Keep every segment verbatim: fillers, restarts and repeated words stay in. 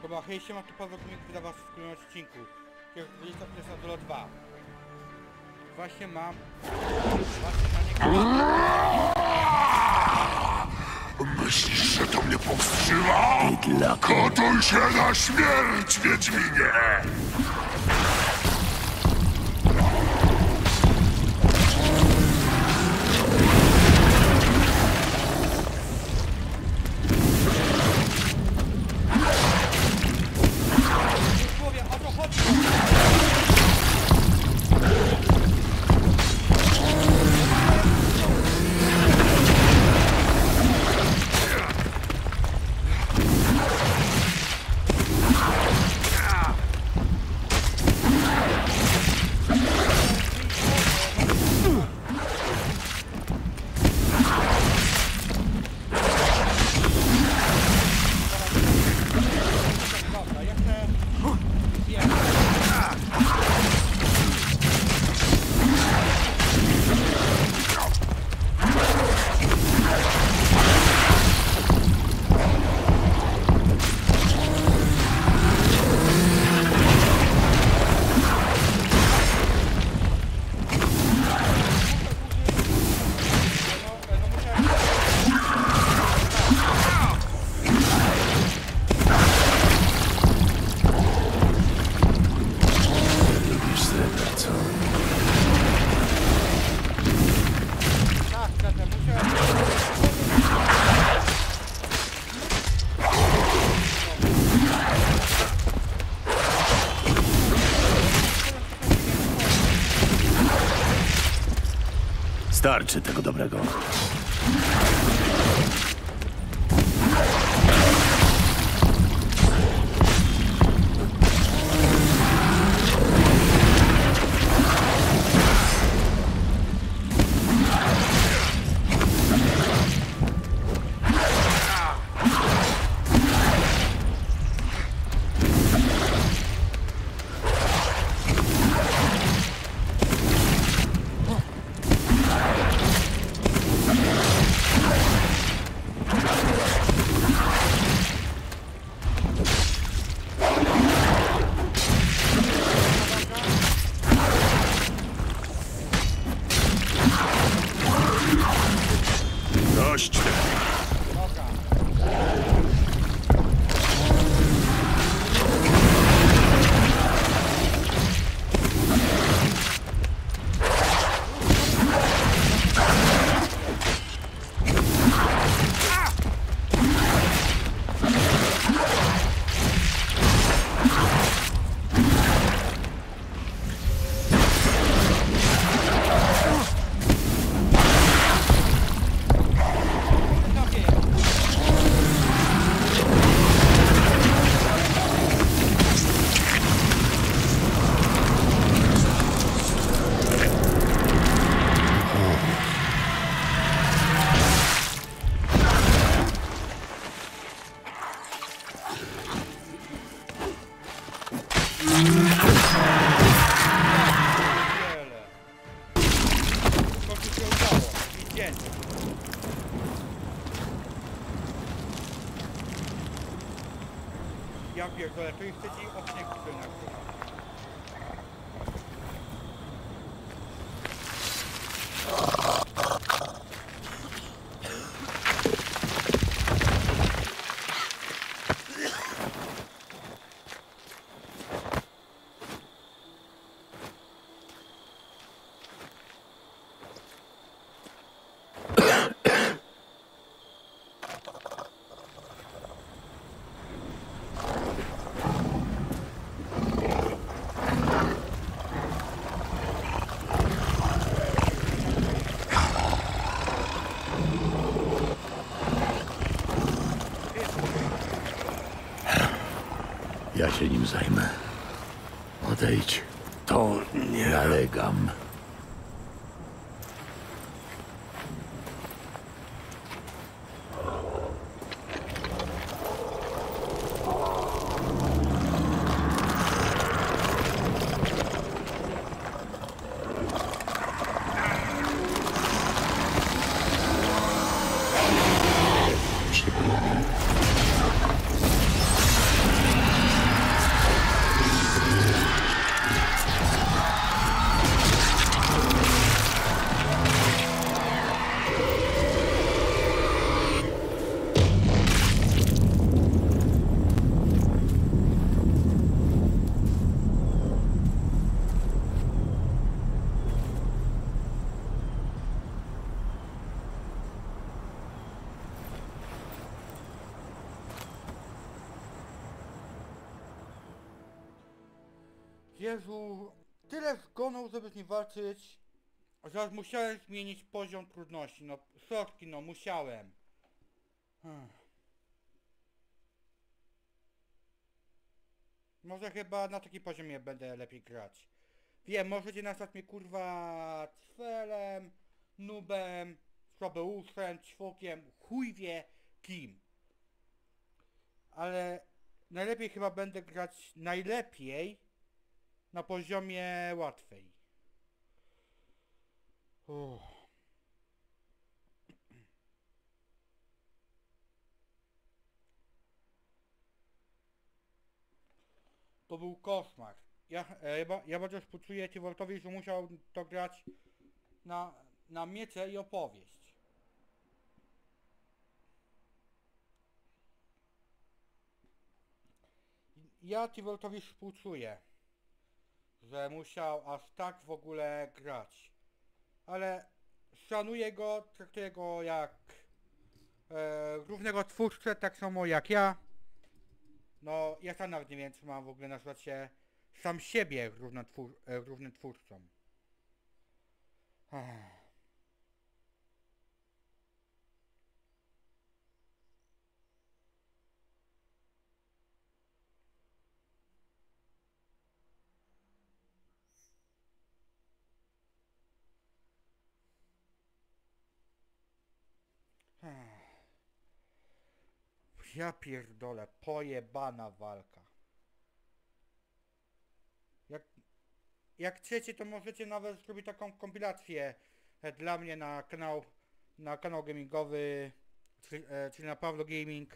Chyba, hej, siema, tu Paweł Gmik, dla was w kolejnym odcinku. dwudziesta pierwsza do dwa. Właśnie mam... Właśnie na niego... Myślisz, że to mnie powstrzyma? Gotuj się na śmierć, Wiedźminie! Człowiek, o to chodzi! Dobra, ja chcę... Wiem. No, no muszę... Lubisz srebra, co? Tak, zgadzam, muszę... Starczy tego dobrego. Dość tego. Dobra. Okej. Wiele. W końcu się udało. I dzień. Ja pierdolę, to i chce ci o śniegu sobie nagrywać. Ja się nim zajmę. Odejdź. To nie... Nalegam. Jezu, tyle zgonów, żeby z nim walczyć, że aż musiałem zmienić poziom trudności. No, sorki, no, musiałem. Hmm. Może chyba na takim poziomie będę lepiej grać. Wiem, możecie nazwać mnie kurwa cfelem, nubem, słabeuszem, ćwokiem, chuj wie kim. Ale najlepiej chyba będę grać najlepiej na poziomie łatwej. Uff. To był koszmar. Ja, e, ja bardzo współczuję Tyvoltowi, że musiał to grać na, na miecze i opowieść. Ja Tyvoltowi współczuję, że musiał aż tak w ogóle grać. Ale szanuję go, traktuję go jak e, równego twórcę, tak samo jak ja. No, ja sam nawet nie wiem, czy mam w ogóle nazwać się sam siebie równotwór, e, równym twórcą. Ech. Ech. Ja pierdolę, pojebana walka. Jak, jak chcecie, to możecie nawet zrobić taką kompilację e, dla mnie na kanał, na kanał gamingowy, czyli, e, czyli na Pawlo Gaming.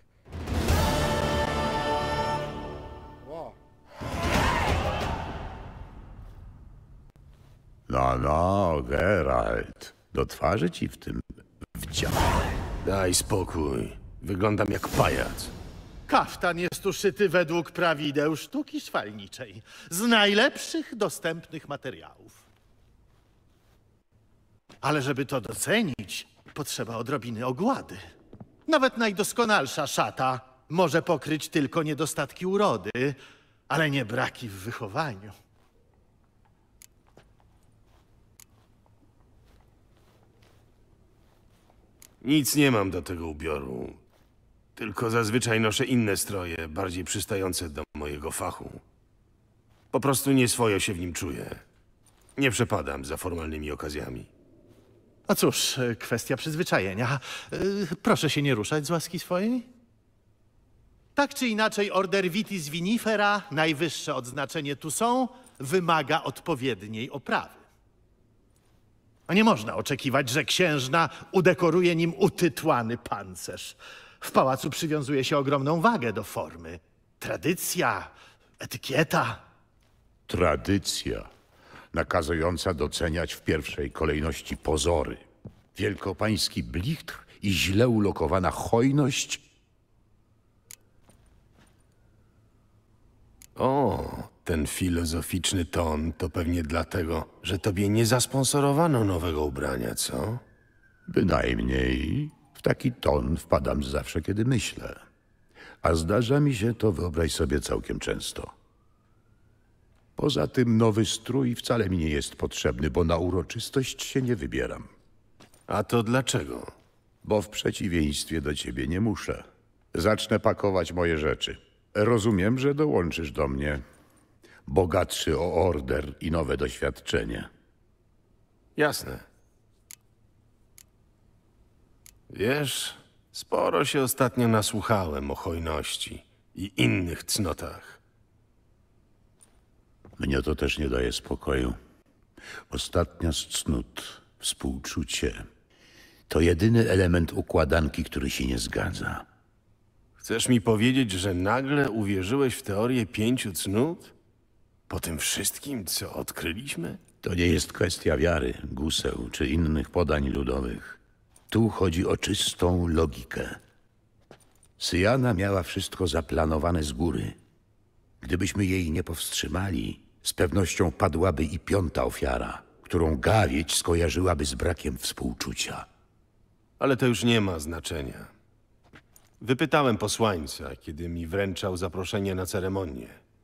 Wow. No, no, Geralt. Do twarzy ci w tym wdział. Daj spokój. Wyglądam jak pajac. Kaftan jest uszyty według prawideł sztuki szwalniczej, z najlepszych dostępnych materiałów. Ale żeby to docenić, potrzeba odrobiny ogłady. Nawet najdoskonalsza szata może pokryć tylko niedostatki urody, ale nie braki w wychowaniu. Nic nie mam do tego ubioru. Tylko zazwyczaj noszę inne stroje, bardziej przystające do mojego fachu. Po prostu nieswojo się w nim czuję. Nie przepadam za formalnymi okazjami. No cóż, kwestia przyzwyczajenia. Yy, Proszę się nie ruszać z łaski swojej. Tak czy inaczej, order Vitis Vinifera, najwyższe odznaczenie tu są, wymaga odpowiedniej oprawy. A nie można oczekiwać, że księżna udekoruje nim utytłany pancerz. W pałacu przywiązuje się ogromną wagę do formy. Tradycja, etykieta. Tradycja, nakazująca doceniać w pierwszej kolejności pozory. Wielkopański blichtr i źle ulokowana hojność. O, ten filozoficzny ton to pewnie dlatego, że tobie nie zasponsorowano nowego ubrania, co? Bynajmniej w taki ton wpadam zawsze, kiedy myślę. A zdarza mi się to, wyobraź sobie, całkiem często. Poza tym nowy strój wcale mi nie jest potrzebny, bo na uroczystość się nie wybieram. A to dlaczego? Bo w przeciwieństwie do ciebie nie muszę. Zacznę pakować moje rzeczy. Rozumiem, że dołączysz do mnie. Bogatszy o order i nowe doświadczenie. Jasne. Wiesz, sporo się ostatnio nasłuchałem o hojności i innych cnotach. Mnie to też nie daje spokoju. Ostatnia z cnót, współczucie, to jedyny element układanki, który się nie zgadza. Chcesz mi powiedzieć, że nagle uwierzyłeś w teorię pięciu cnót? Po tym wszystkim, co odkryliśmy? To nie jest kwestia wiary, guseł czy innych podań ludowych. Tu chodzi o czystą logikę. Syjana miała wszystko zaplanowane z góry. Gdybyśmy jej nie powstrzymali, z pewnością padłaby i piąta ofiara, którą Gawieć skojarzyłaby z brakiem współczucia. Ale to już nie ma znaczenia. Wypytałem posłańca, kiedy mi wręczał zaproszenie na ceremonię.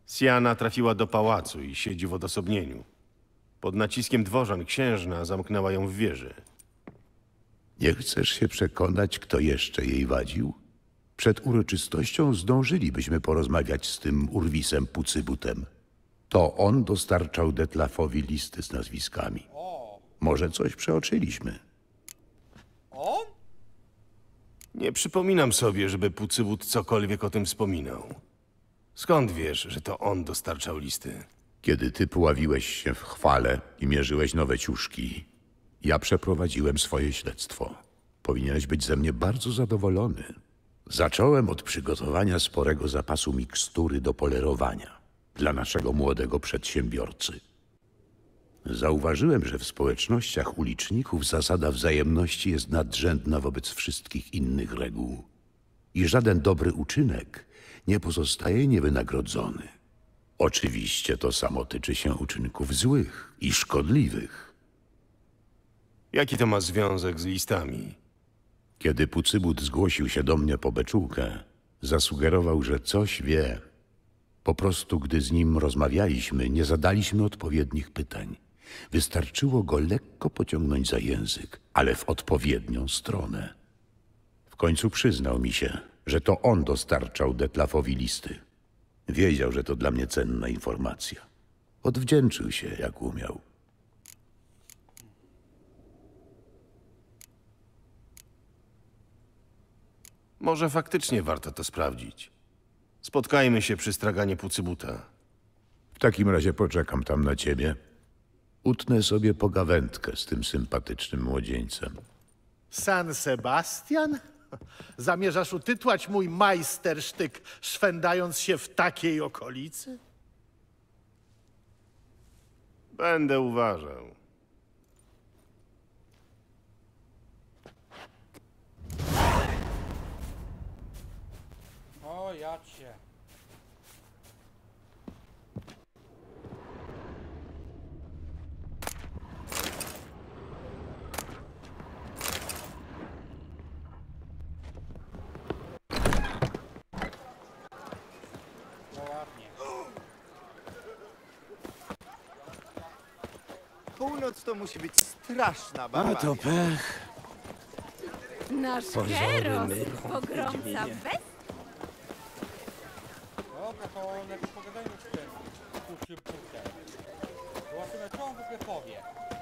Siana trafiła do pałacu i siedzi w odosobnieniu. Pod naciskiem dworzan księżna zamknęła ją w wieży. Nie chcesz się przekonać, kto jeszcze jej wadził? Przed uroczystością zdążylibyśmy porozmawiać z tym urwisem Pucybutem. To on dostarczał Detlafowi listy z nazwiskami. O, Może coś przeoczyliśmy. on? Nie przypominam sobie, żeby Pucybut cokolwiek o tym wspominał. Skąd wiesz, że to on dostarczał listy? Kiedy ty pławiłeś się w chwale i mierzyłeś nowe ciuszki, ja przeprowadziłem swoje śledztwo. Powinieneś być ze mnie bardzo zadowolony. Zacząłem od przygotowania sporego zapasu mikstury do polerowania dla naszego młodego przedsiębiorcy. Zauważyłem, że w społecznościach uliczników zasada wzajemności jest nadrzędna wobec wszystkich innych reguł i żaden dobry uczynek nie pozostaje niewynagrodzony. Oczywiście to samo tyczy się uczynków złych i szkodliwych. Jaki to ma związek z listami? Kiedy Pucybut zgłosił się do mnie po beczułkę, zasugerował, że coś wie. Po prostu, gdy z nim rozmawialiśmy, nie zadaliśmy odpowiednich pytań. Wystarczyło go lekko pociągnąć za język, ale w odpowiednią stronę. W końcu przyznał mi się, że to on dostarczał Detlafowi listy. Wiedział, że to dla mnie cenna informacja. Odwdzięczył się, jak umiał. Może faktycznie warto to sprawdzić. Spotkajmy się przy straganie Pucybuta. W takim razie poczekam tam na ciebie. Utnę sobie pogawędkę z tym sympatycznym młodzieńcem. San Sebastian? Zamierzasz utytłać mój majstersztyk, szwendając się w takiej okolicy? Będę uważał. O, ja cię. No ładnie. Północ to musi być straszna barbaria. A to pech. Nasz Heros pogromca bez... Dobra, to lepiej pogadajmy z tym Pucybutem. Zobaczymy, co on w ogóle powie.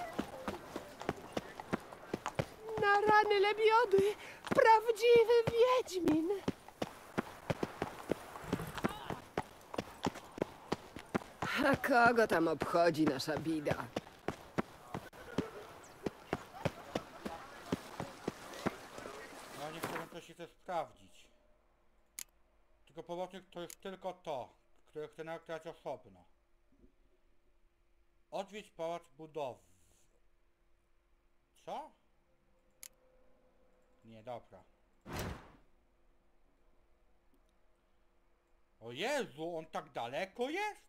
Na rany lebiody! Prawdziwy wiedźmin! A kogo tam obchodzi nasza bida? No niektórych to się chce sprawdzić. Tylko pobocznik to jest tylko to, które chce nagrać osobno. Odwiedź pałac budowy. Co? Nie, dobra. O Jezu, on tak daleko jest?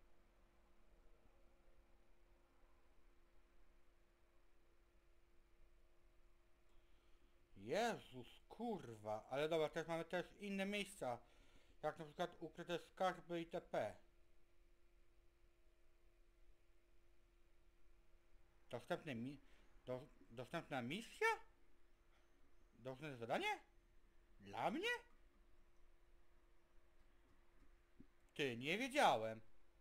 Jezus, kurwa. Ale dobra, też mamy też inne miejsca. Jak na przykład ukryte skarby itp. Dostępny mi... Do, dostępna misja? Dostępne zadanie? Dla mnie? Ty, nie wiedziałem.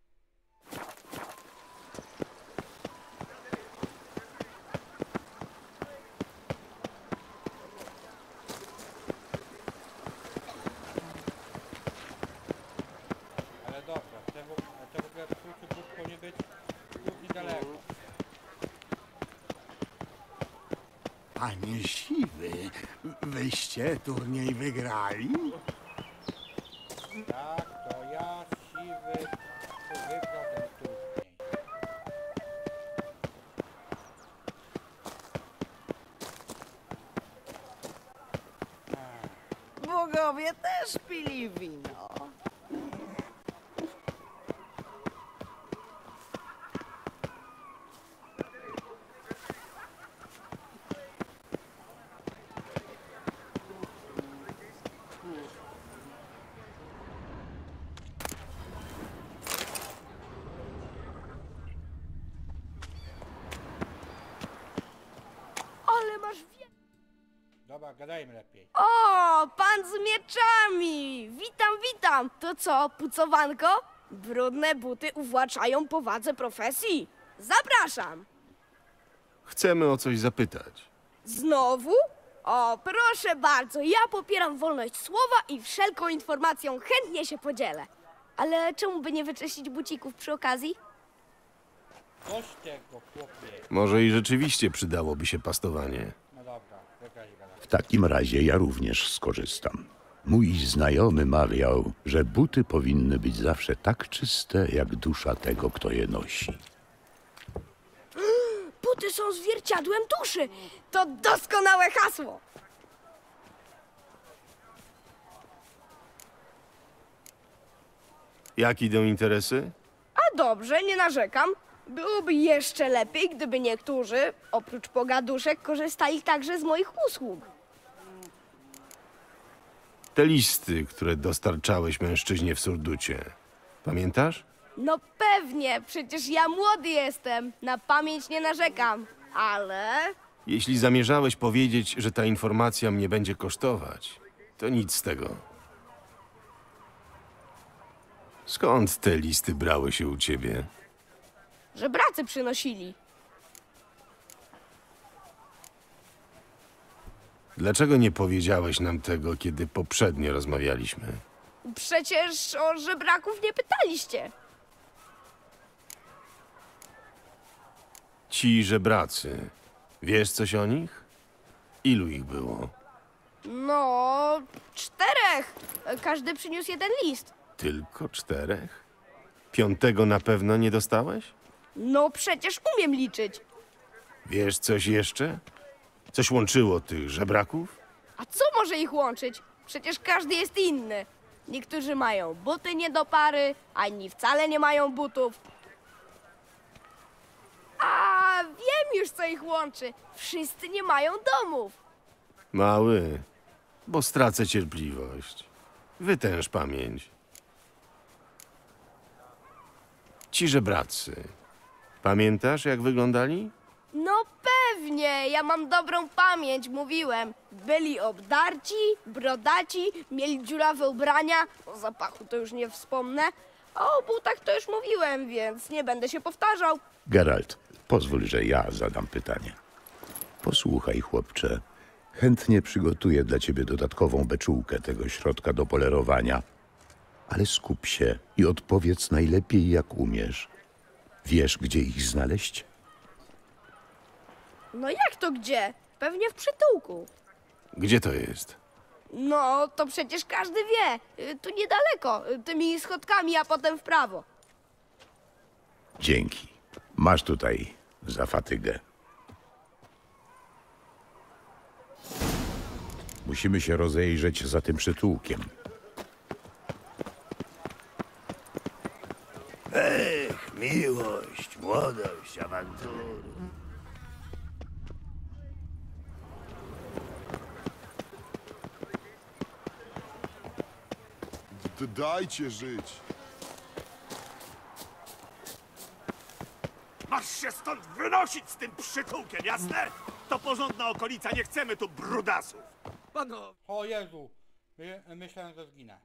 Ale dobra, tego, tego Pucybut powinien być już niedaleko. Panie Siwy, wyście turniej wygrali? Tak, to ja, siwy, to wygrał ten turniej. Bogowie też pili wino. Dobra, gadajmy lepiej. O, pan z mieczami! Witam, witam! To co, pucowanko? Brudne buty uwłaczają powadze profesji. Zapraszam! Chcemy o coś zapytać. Znowu? O, proszę bardzo, ja popieram wolność słowa i wszelką informacją chętnie się podzielę. Ale czemu by nie wyczyścić bucików przy okazji? Coś tego, chłopie. Może i rzeczywiście przydałoby się pastowanie. No dobra, wygrać gadać. W takim razie ja również skorzystam. Mój znajomy mawiał, że buty powinny być zawsze tak czyste, jak dusza tego, kto je nosi. Buty są zwierciadłem duszy. To doskonałe hasło. Jak idą interesy? A dobrze, nie narzekam. Byłoby jeszcze lepiej, gdyby niektórzy, oprócz pogaduszek, korzystali także z moich usług. Te listy, które dostarczałeś mężczyźnie w Surducie. Pamiętasz? No pewnie, przecież ja młody jestem. Na pamięć nie narzekam. Ale... Jeśli zamierzałeś powiedzieć, że ta informacja mnie będzie kosztować, to nic z tego. Skąd te listy brały się u ciebie? żebracy przynosili. Dlaczego nie powiedziałeś nam tego, kiedy poprzednio rozmawialiśmy? Przecież o żebraków nie pytaliście. Ci żebracy, wiesz coś o nich? Ilu ich było? No, czterech. Każdy przyniósł jeden list. Tylko czterech? Piątego na pewno nie dostałeś? No przecież umiem liczyć. Wiesz coś jeszcze? Coś łączyło tych żebraków? A co może ich łączyć? Przecież każdy jest inny. Niektórzy mają buty nie do pary, a inni wcale nie mają butów. A wiem już, co ich łączy. Wszyscy nie mają domów. Mały, bo stracę cierpliwość. Wytęż pamięć. Ci żebracy. Pamiętasz, jak wyglądali? No pewnie, ja mam dobrą pamięć, mówiłem. Byli obdarci, brodaci, mieli dziurawe ubrania, o zapachu to już nie wspomnę. A o butach to już mówiłem, więc nie będę się powtarzał. Geralt, pozwól, że ja zadam pytanie. Posłuchaj, chłopcze. Chętnie przygotuję dla ciebie dodatkową beczułkę tego środka do polerowania, ale skup się i odpowiedz najlepiej, jak umiesz. Wiesz, gdzie ich znaleźć? No jak to gdzie? Pewnie w przytułku. Gdzie to jest? No, to przecież każdy wie. Y, Tu niedaleko, y, tymi schodkami, a potem w prawo. Dzięki. Masz tutaj za fatygę. Musimy się rozejrzeć za tym przytułkiem. Ech, miłość, młodość, awantury. D- Dajcie żyć. Masz się stąd wynosić z tym przytułkiem, jasne? To porządna okolica, nie chcemy tu brudasów. O Jezu, My, myślałem, że zginę.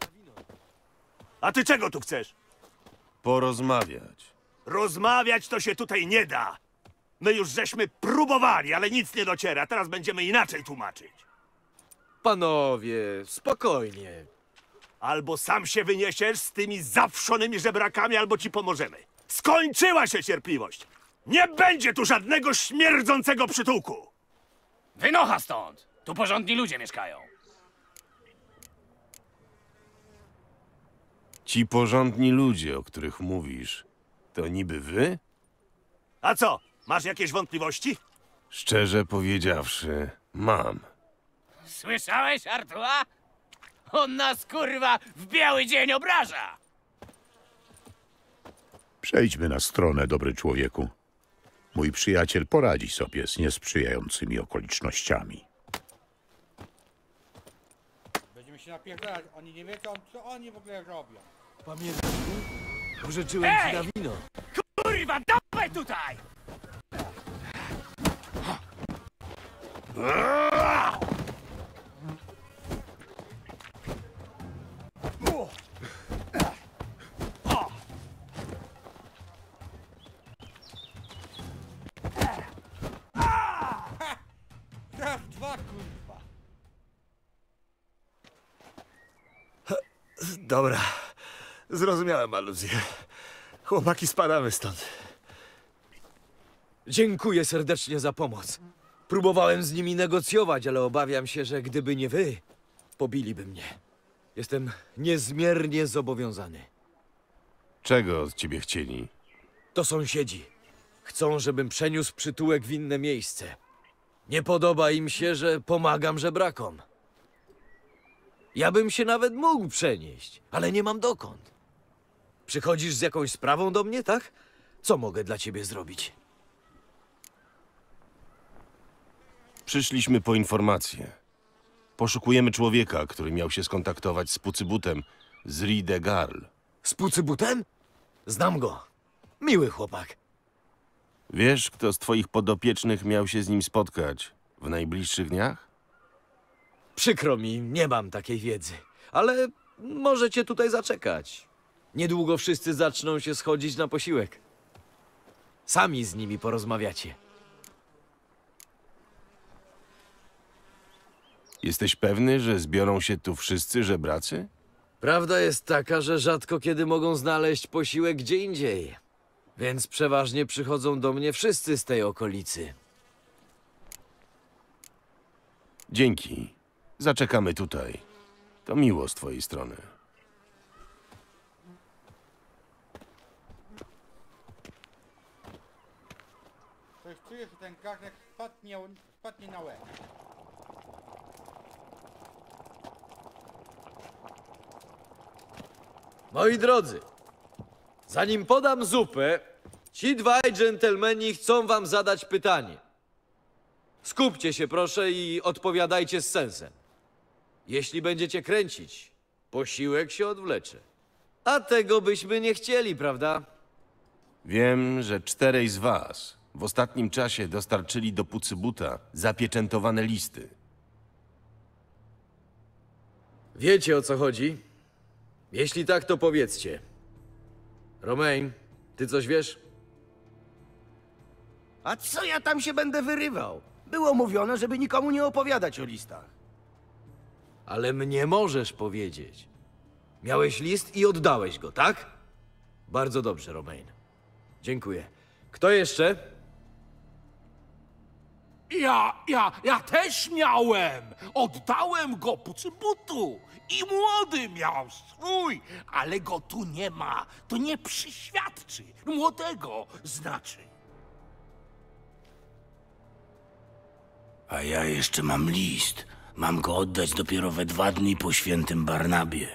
A ty czego tu chcesz? Porozmawiać. Rozmawiać to się tutaj nie da. My już żeśmy próbowali, ale nic nie dociera. Teraz będziemy inaczej tłumaczyć. Panowie, spokojnie. Albo sam się wyniesiesz z tymi zawszonymi żebrakami, albo ci pomożemy. Skończyła się cierpliwość. Nie będzie tu żadnego śmierdzącego przytułku. Wynocha stąd! Tu porządni ludzie mieszkają. Ci porządni ludzie, o których mówisz, to niby wy? A co, masz jakieś wątpliwości? Szczerze powiedziawszy, mam. Słyszałeś, Artua? On nas, kurwa, w biały dzień obraża! Przejdźmy na stronę, dobry człowieku. Mój przyjaciel poradzi sobie z niesprzyjającymi okolicznościami. Będziemy się napierdalać, oni nie wiedzą, co oni w ogóle robią. Pamiętasz? Pożyczyłem ci na wino. Kurwa, dawaj tutaj! Raz, dwa, kurwa. Dobra, zrozumiałem aluzję. Chłopaki, spadamy stąd. Dziękuję serdecznie za pomoc. Próbowałem z nimi negocjować, ale obawiam się, że gdyby nie wy, pobiliby mnie. Jestem niezmiernie zobowiązany. Czego od ciebie chcieli? To sąsiedzi. Chcą, żebym przeniósł przytułek w inne miejsce. Nie podoba im się, że pomagam żebrakom. Ja bym się nawet mógł przenieść, ale nie mam dokąd. Przychodzisz z jakąś sprawą do mnie, tak? Co mogę dla ciebie zrobić? Przyszliśmy po informację. Poszukujemy człowieka, który miał się skontaktować z Pucybutem z Ride Garl. Z Pucybutem? Znam go. Miły chłopak. Wiesz, kto z twoich podopiecznych miał się z nim spotkać w najbliższych dniach? Przykro mi, nie mam takiej wiedzy, ale możecie tutaj zaczekać. Niedługo wszyscy zaczną się schodzić na posiłek. Sami z nimi porozmawiacie. Jesteś pewny, że zbiorą się tu wszyscy żebracy? Prawda jest taka, że rzadko kiedy mogą znaleźć posiłek gdzie indziej. Więc przeważnie przychodzą do mnie wszyscy z tej okolicy. Dzięki. Zaczekamy tutaj. To miło z twojej strony. Coś czuję, że ten garnek spadnie, spadnie na łeb. Moi drodzy, zanim podam zupę, ci dwaj dżentelmeni chcą wam zadać pytanie. Skupcie się proszę i odpowiadajcie z sensem. Jeśli będziecie kręcić, posiłek się odwlecze. A tego byśmy nie chcieli, prawda? Wiem, że czterej z was w ostatnim czasie dostarczyli do Pucybuta zapieczętowane listy. Wiecie, o co chodzi? Jeśli tak, to powiedzcie. Romain, ty coś wiesz? A co ja tam się będę wyrywał? Było mówione, żeby nikomu nie opowiadać o listach. Ale mnie możesz powiedzieć. Miałeś list i oddałeś go, tak? Bardzo dobrze, Romain. Dziękuję. Kto jeszcze? Ja, ja, ja też miałem. Oddałem go Pucybutu. I młody miał swój, ale go tu nie ma. To nie przyświadczy. Młodego znaczy. A ja jeszcze mam list. Mam go oddać dopiero we dwa dni po świętym Barnabie.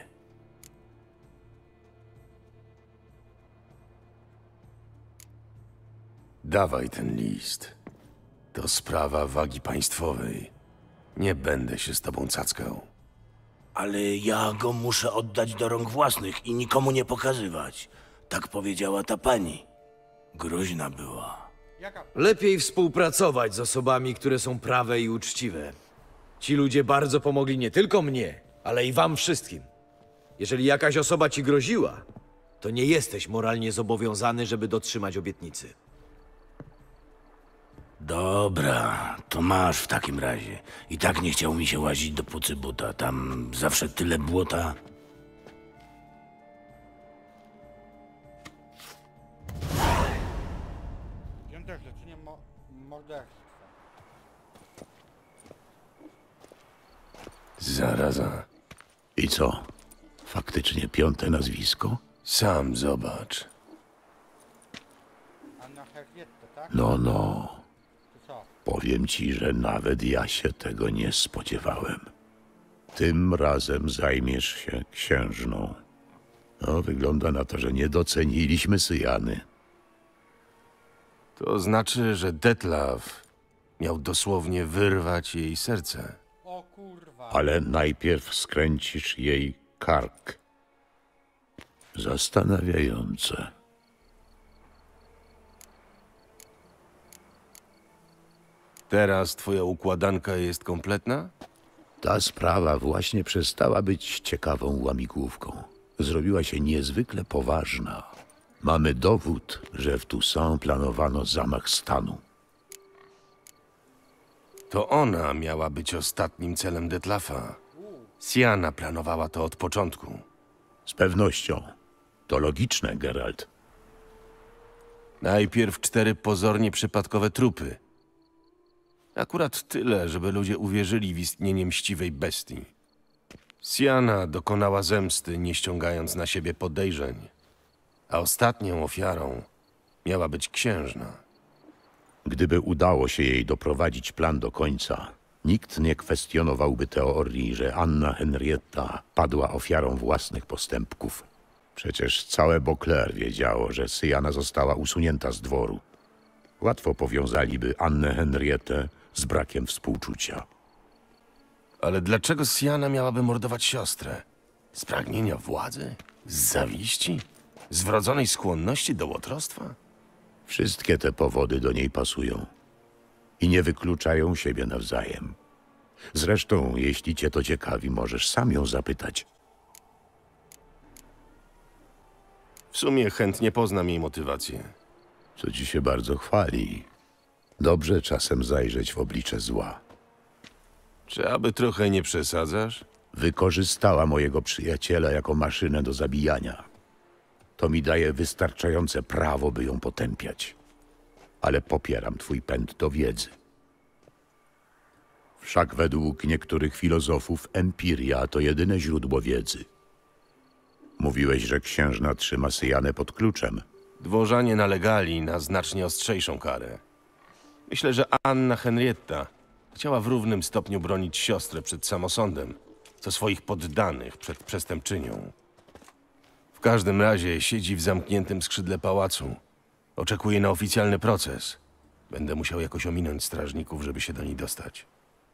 Dawaj ten list. To sprawa wagi państwowej. Nie będę się z tobą cackał. Ale ja go muszę oddać do rąk własnych i nikomu nie pokazywać. Tak powiedziała ta pani. Groźna była. Jaka? Lepiej współpracować z osobami, które są prawe i uczciwe. Ci ludzie bardzo pomogli nie tylko mnie, ale i wam wszystkim. Jeżeli jakaś osoba ci groziła, to nie jesteś moralnie zobowiązany, żeby dotrzymać obietnicy. Dobra, to masz w takim razie. I tak nie chciał mi się łazić do Pucybuta. Tam zawsze tyle błota. Piąte zlecenie mo morderstwa. Zaraza. I co? Faktycznie piąte nazwisko? Sam zobacz. Anna Herrietta, tak? No, no. To co? Powiem ci, że nawet ja się tego nie spodziewałem. Tym razem zajmiesz się księżną. No, wygląda na to, że nie doceniliśmy Syjany. To znaczy, że Detlaf miał dosłownie wyrwać jej serce. O kurwa. Ale najpierw skręcisz jej kark. Zastanawiające. Teraz twoja układanka jest kompletna? Ta sprawa właśnie przestała być ciekawą łamigłówką. zrobiła się niezwykle poważna. Mamy dowód, że w Toussaint planowano zamach stanu. To ona miała być ostatnim celem Detlafa. Siana planowała to od początku. Z pewnością. To logiczne, Geralt. Najpierw cztery pozornie przypadkowe trupy. Akurat tyle, żeby ludzie uwierzyli w istnienie mściwej bestii. Siana dokonała zemsty, nie ściągając na siebie podejrzeń. A ostatnią ofiarą miała być księżna. Gdyby udało się jej doprowadzić plan do końca, nikt nie kwestionowałby teorii, że Anna Henrietta padła ofiarą własnych postępków. Przecież całe Beauclair wiedziało, że Syjana została usunięta z dworu. Łatwo powiązaliby Annę Henrietę z brakiem współczucia. Ale dlaczego Siana miałaby mordować siostrę? Z pragnienia władzy? Z zawiści? Z wrodzonej skłonności do łotrostwa? Wszystkie te powody do niej pasują i nie wykluczają siebie nawzajem. Zresztą, jeśli cię to ciekawi, możesz sam ją zapytać. W sumie chętnie poznam jej motywację. Co ci się bardzo chwali. Dobrze czasem zajrzeć w oblicze zła. Czy aby trochę nie przesadzasz? Wykorzystała mojego przyjaciela jako maszynę do zabijania. To mi daje wystarczające prawo, by ją potępiać. Ale popieram twój pęd do wiedzy. Wszak według niektórych filozofów empiria to jedyne źródło wiedzy. Mówiłeś, że księżna trzyma Syjanę pod kluczem. Dworzanie nalegali na znacznie ostrzejszą karę. Myślę, że Anna Henrietta chciała w równym stopniu bronić siostrę przed samosądem, co swoich poddanych przed przestępczynią. W każdym razie siedzi w zamkniętym skrzydle pałacu. Oczekuje na oficjalny proces. Będę musiał jakoś ominąć strażników, żeby się do niej dostać.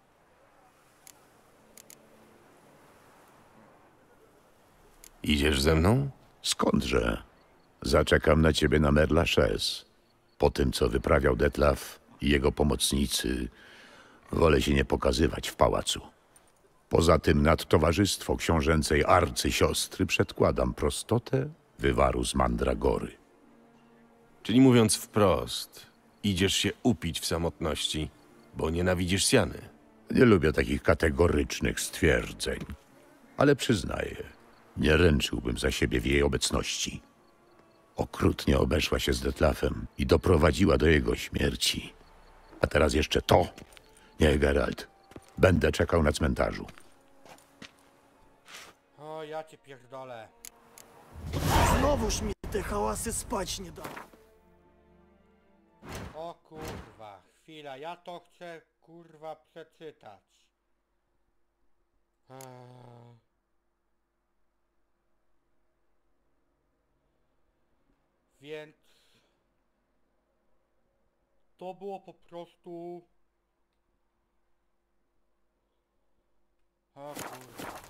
Idziesz ze mną? Skądże? Zaczekam na ciebie na Mer Lachaise. Po tym, co wyprawiał Detlaf i jego pomocnicy, wolę się nie pokazywać w pałacu. Poza tym nad towarzystwo książęcej arcysiostry przedkładam prostotę wywaru z mandragory. Czyli mówiąc wprost, idziesz się upić w samotności, bo nienawidzisz Siany. Nie lubię takich kategorycznych stwierdzeń, ale przyznaję, nie ręczyłbym za siebie w jej obecności. Okrutnie obeszła się z Detlafem i doprowadziła do jego śmierci. A teraz jeszcze to. Nie, Geralt. Będę czekał na cmentarzu. O, ja cię pierdolę. Znowuż mi te hałasy spać nie dały. O kurwa, chwila, ja to chcę kurwa przeczytać. Eee. Więc to było po prostu... O kurwa.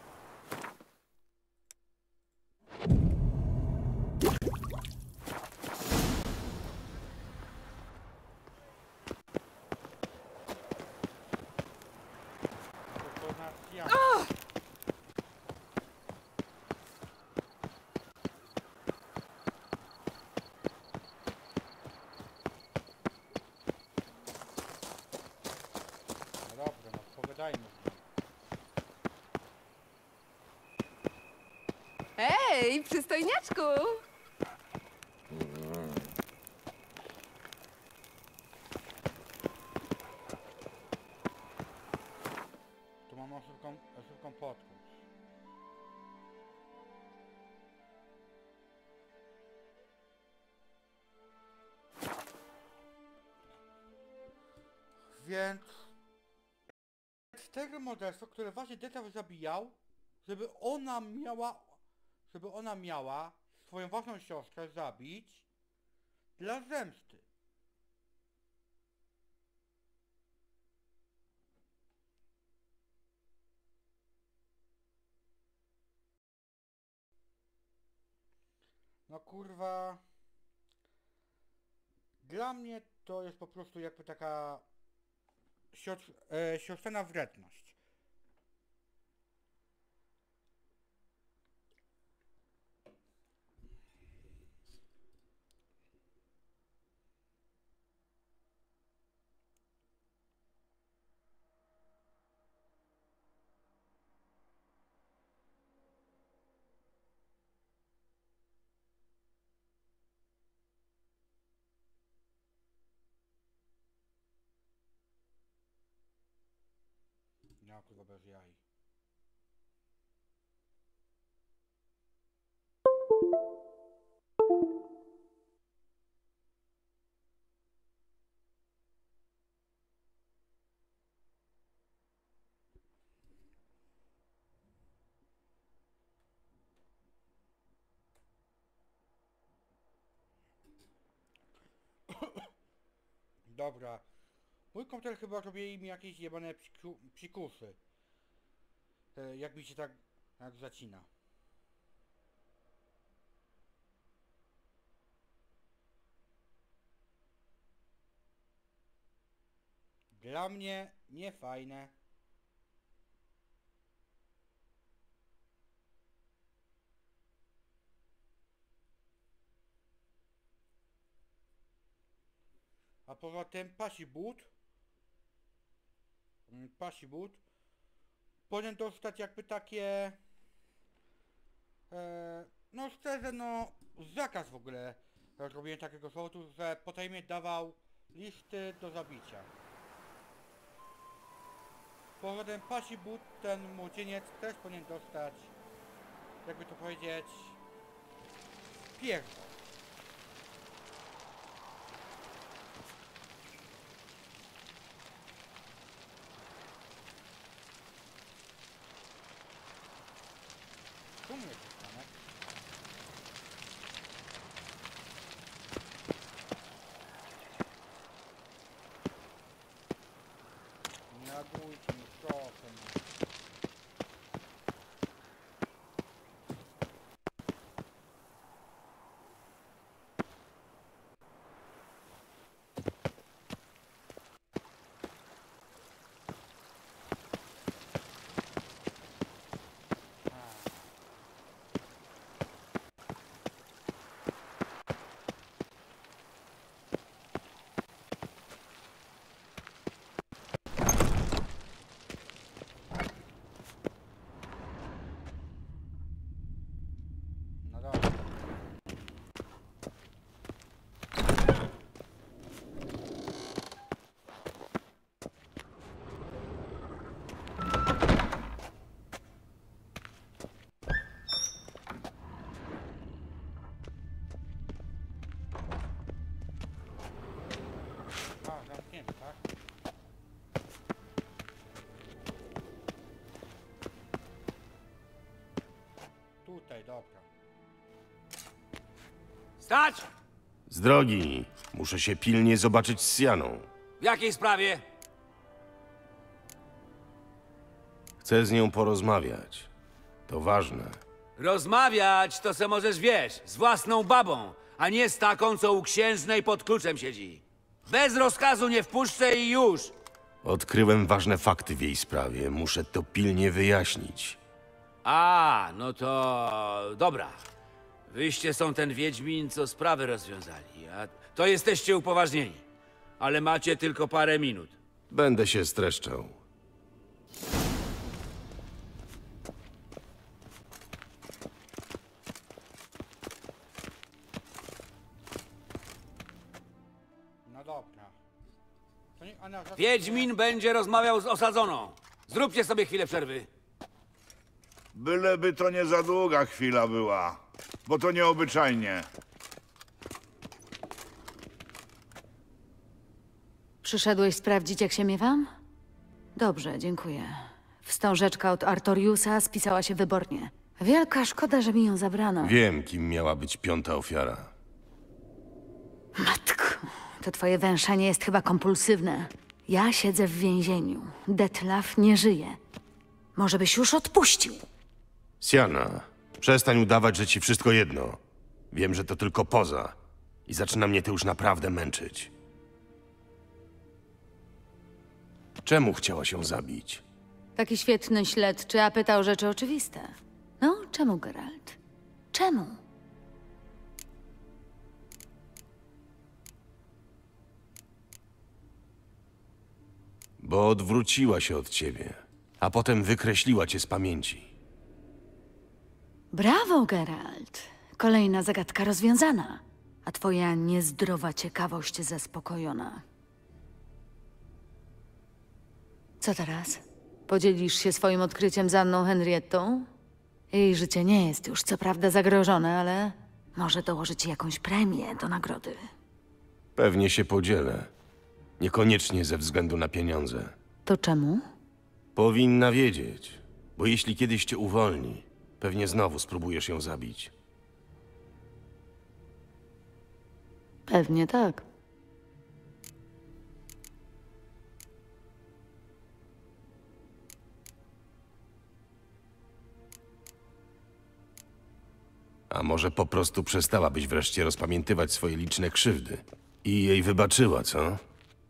Hej, przystojniaczku! Tu mam oszybką, oszybką podróż. Więc z tego morderstwa, które właśnie Detlaf zabijał, żeby ona miała żeby ona miała swoją własną siostrę zabić dla zemsty. No kurwa... Dla mnie to jest po prostu jakby taka siostr e, siostrana wredność. Ja kurwa bez jaj. Dobra. Mój komputer chyba robi mi jakieś jebane psiku, psikusy. E, jak mi się tak jak zacina. Dla mnie nie fajne. A poza tym pasibut, pasibut powinien dostać jakby takie, e, no szczerze, no zakaz w ogóle robienia takiego sortu, że potajemnie dawał listy do zabicia. Poza tym pasibut, ten młodzieniec też powinien dostać, jakby to powiedzieć, pierdol. Tu mnie dostanę. Nie agujcie mi, proszę. Tutaj, dobra. Stać! Z drogi. Muszę się pilnie zobaczyć z Sianą. W jakiej sprawie? Chcę z nią porozmawiać. To ważne. Rozmawiać to se możesz, wiesz, z własną babą, a nie z taką, co u księżnej pod kluczem siedzi. Bez rozkazu nie wpuszczę i już. Odkryłem ważne fakty w jej sprawie. Muszę to pilnie wyjaśnić. A, no to... dobra. Wyście są ten wiedźmin, co sprawy rozwiązali, a to jesteście upoważnieni. Ale macie tylko parę minut. Będę się streszczał. No dobra. To niech ona zacznie- Wiedźmin będzie rozmawiał z osadzoną. Zróbcie sobie chwilę przerwy. Byleby to nie za długa chwila była, bo to nieobyczajnie. Przyszedłeś sprawdzić, jak się miewam? Dobrze, dziękuję. Wstążeczka od Artoriusa spisała się wybornie. Wielka szkoda, że mi ją zabrano. Wiem, kim miała być piąta ofiara. Matko, to twoje węszenie jest chyba kompulsywne. Ja siedzę w więzieniu. Detlaf nie żyje. Może byś już odpuścił? Siana, przestań udawać, że ci wszystko jedno. Wiem, że to tylko poza. I zaczyna mnie to już naprawdę męczyć. Czemu chciała się zabić? Taki świetny śledczy, a pytał rzeczy oczywiste. No, czemu, Geralt? Czemu? Bo odwróciła się od ciebie, a potem wykreśliła cię z pamięci. Brawo, Geralt. Kolejna zagadka rozwiązana. A twoja niezdrowa ciekawość zaspokojona. Co teraz? Podzielisz się swoim odkryciem z Anną Henriettą? Jej życie nie jest już co prawda zagrożone, ale może dołoży ci jakąś premię do nagrody. Pewnie się podzielę. Niekoniecznie ze względu na pieniądze. To czemu? Powinna wiedzieć, bo jeśli kiedyś cię uwolni, pewnie znowu spróbujesz ją zabić. Pewnie tak. A może po prostu przestałabyś wreszcie rozpamiętywać swoje liczne krzywdy i jej wybaczyła, co?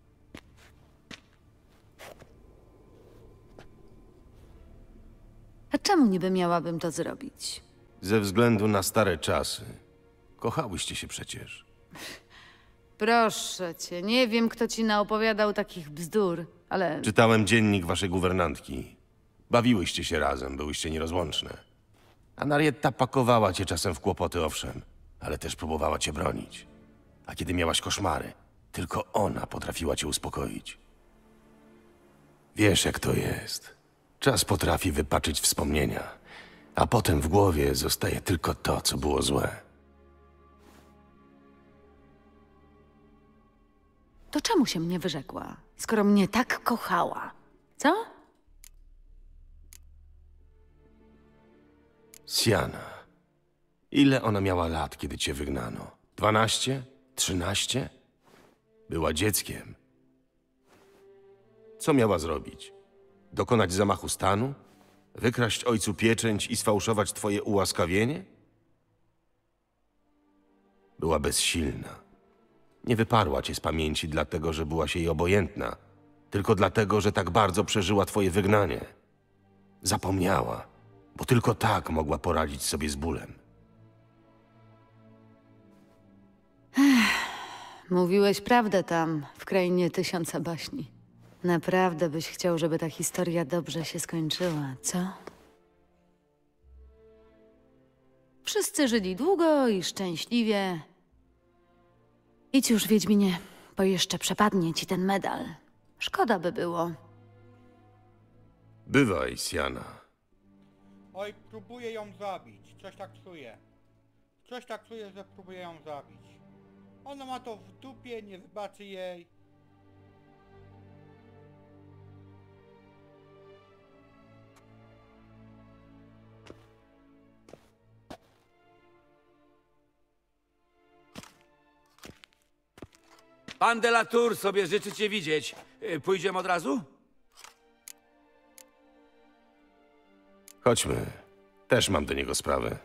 A czemu niby miałabym to zrobić? Ze względu na stare czasy. Kochałyście się przecież. Proszę cię, nie wiem, kto ci naopowiadał takich bzdur, ale... Czytałem dziennik waszej guwernantki. Bawiłyście się razem, byłyście nierozłączne. A Narietta pakowała cię czasem w kłopoty, owszem, ale też próbowała cię bronić. A kiedy miałaś koszmary, tylko ona potrafiła cię uspokoić. Wiesz, jak to jest. Czas potrafi wypaczyć wspomnienia, a potem w głowie zostaje tylko to, co było złe. To czemu się mnie wyrzekła, skoro mnie tak kochała? Co? Siana. Ile ona miała lat, kiedy cię wygnano? Dwanaście? Trzynaście? Była dzieckiem. Co miała zrobić? Dokonać zamachu stanu? Wykraść ojcu pieczęć i sfałszować twoje ułaskawienie? Była bezsilna. Nie wyparła cię z pamięci dlatego, że byłaś jej obojętna, tylko dlatego, że tak bardzo przeżyła twoje wygnanie. Zapomniała, bo tylko tak mogła poradzić sobie z bólem. Mówiłeś prawdę tam, w krainie tysiąca baśni. Naprawdę byś chciał, żeby ta historia dobrze się skończyła, co? Wszyscy żyli długo i szczęśliwie. Idź już, Wiedźminie, bo jeszcze przepadnie ci ten medal. Szkoda by było. Bywaj, Siana. Oj, próbuję ją zabić. Coś tak czuję. Coś tak czuję, że próbuję ją zabić. Ona ma to w dupie, nie wybaczy jej. Pan de la Tour sobie życzy cię widzieć. Y, Pójdziemy od razu? Chodźmy. Też mam do niego sprawę.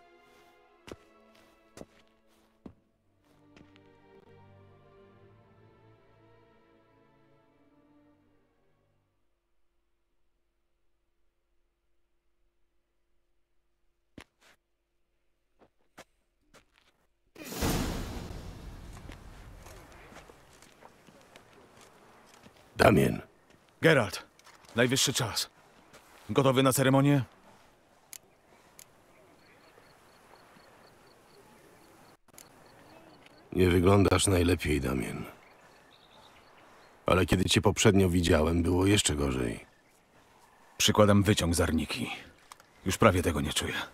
Damien. Geralt, najwyższy czas. Gotowy na ceremonię? Nie wyglądasz najlepiej, Damien. Ale kiedy cię poprzednio widziałem, było jeszcze gorzej. Przykładam wyciąg z Arniki. Już prawie tego nie czuję.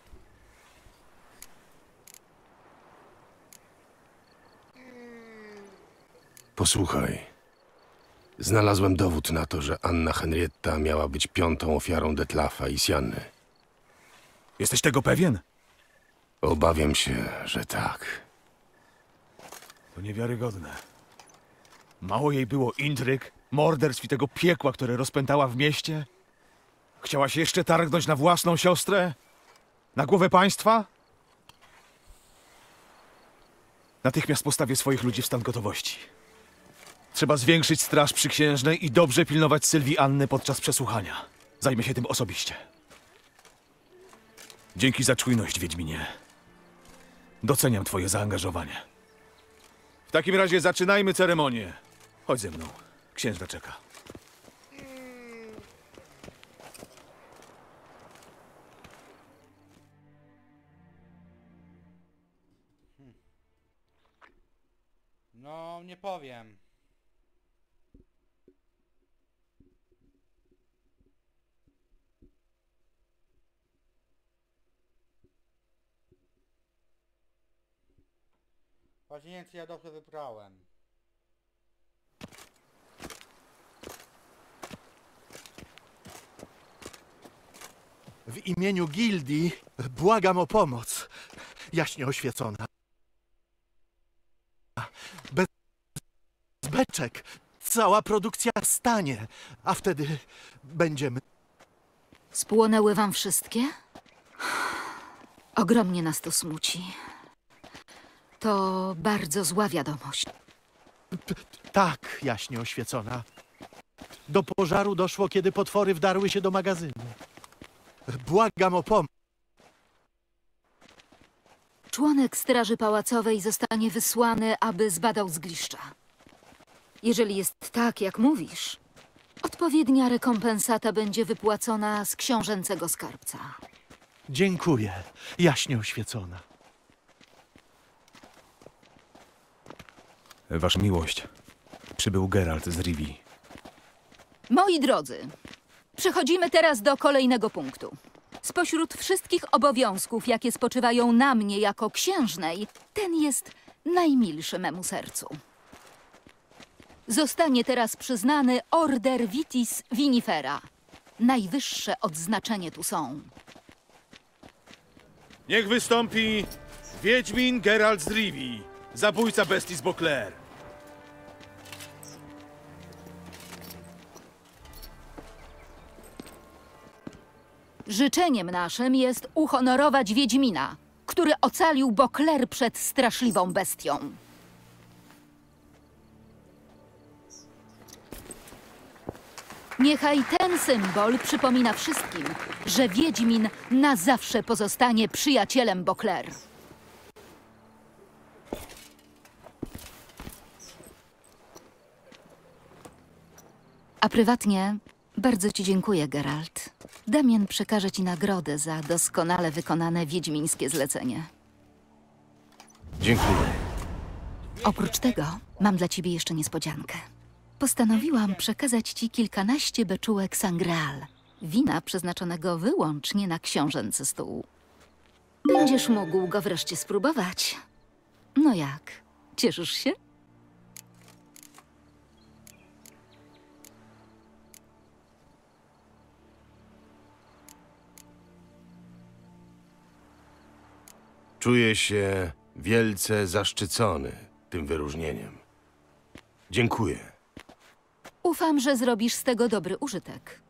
Posłuchaj. Znalazłem dowód na to, że Anna Henrietta miała być piątą ofiarą Detlafa i Sianny. Jesteś tego pewien? Obawiam się, że tak. To niewiarygodne. Mało jej było intryg, morderstw i tego piekła, które rozpętała w mieście? Chciała się jeszcze targnąć na własną siostrę? Na głowę państwa? Natychmiast postawię swoich ludzi w stan gotowości. Trzeba zwiększyć straż przyksiężnej i dobrze pilnować Sylwii Anny podczas przesłuchania. Zajmę się tym osobiście. Dzięki za czujność, Wiedźminie. Doceniam twoje zaangażowanie. W takim razie zaczynajmy ceremonię. Chodź ze mną. Księżna czeka. No, nie powiem. Właśnie nie wiem, czy ja dobrze wybrałem. W imieniu gildii błagam o pomoc. Jaśnie oświecona. Bez beczek cała produkcja stanie, a wtedy będziemy... Spłonęły wam wszystkie? Ogromnie nas to smuci. To bardzo zła wiadomość. Tak, jaśnie oświecona. Do pożaru doszło, kiedy potwory wdarły się do magazynu. Błagam o pomoc. Członek Straży Pałacowej zostanie wysłany, aby zbadał zgliszcza. Jeżeli jest tak, jak mówisz, odpowiednia rekompensata będzie wypłacona z książęcego skarbca. Dziękuję, jaśnie oświecona. Wasza miłość. Przybył Geralt z Rivii. Moi drodzy, przechodzimy teraz do kolejnego punktu. Spośród wszystkich obowiązków, jakie spoczywają na mnie jako księżnej, ten jest najmilszy memu sercu. Zostanie teraz przyznany Order Vitis Vinifera. Najwyższe odznaczenie tu są. Niech wystąpi Wiedźmin Geralt z Rivii, zabójca bestii z Beauclair. Życzeniem naszym jest uhonorować Wiedźmina, który ocalił Beauclair przed straszliwą bestią. Niechaj ten symbol przypomina wszystkim, że Wiedźmin na zawsze pozostanie przyjacielem Beauclair. A prywatnie bardzo ci dziękuję, Geralt. Damien przekaże ci nagrodę za doskonale wykonane wiedźmińskie zlecenie. Dziękuję. Oprócz tego mam dla ciebie jeszcze niespodziankę. Postanowiłam przekazać ci kilkanaście beczułek Sangreal, wina przeznaczonego wyłącznie na książęcy stół. Będziesz mógł go wreszcie spróbować. No jak? Cieszysz się? Czuję się wielce zaszczycony tym wyróżnieniem. Dziękuję. Ufam, że zrobisz z tego dobry użytek.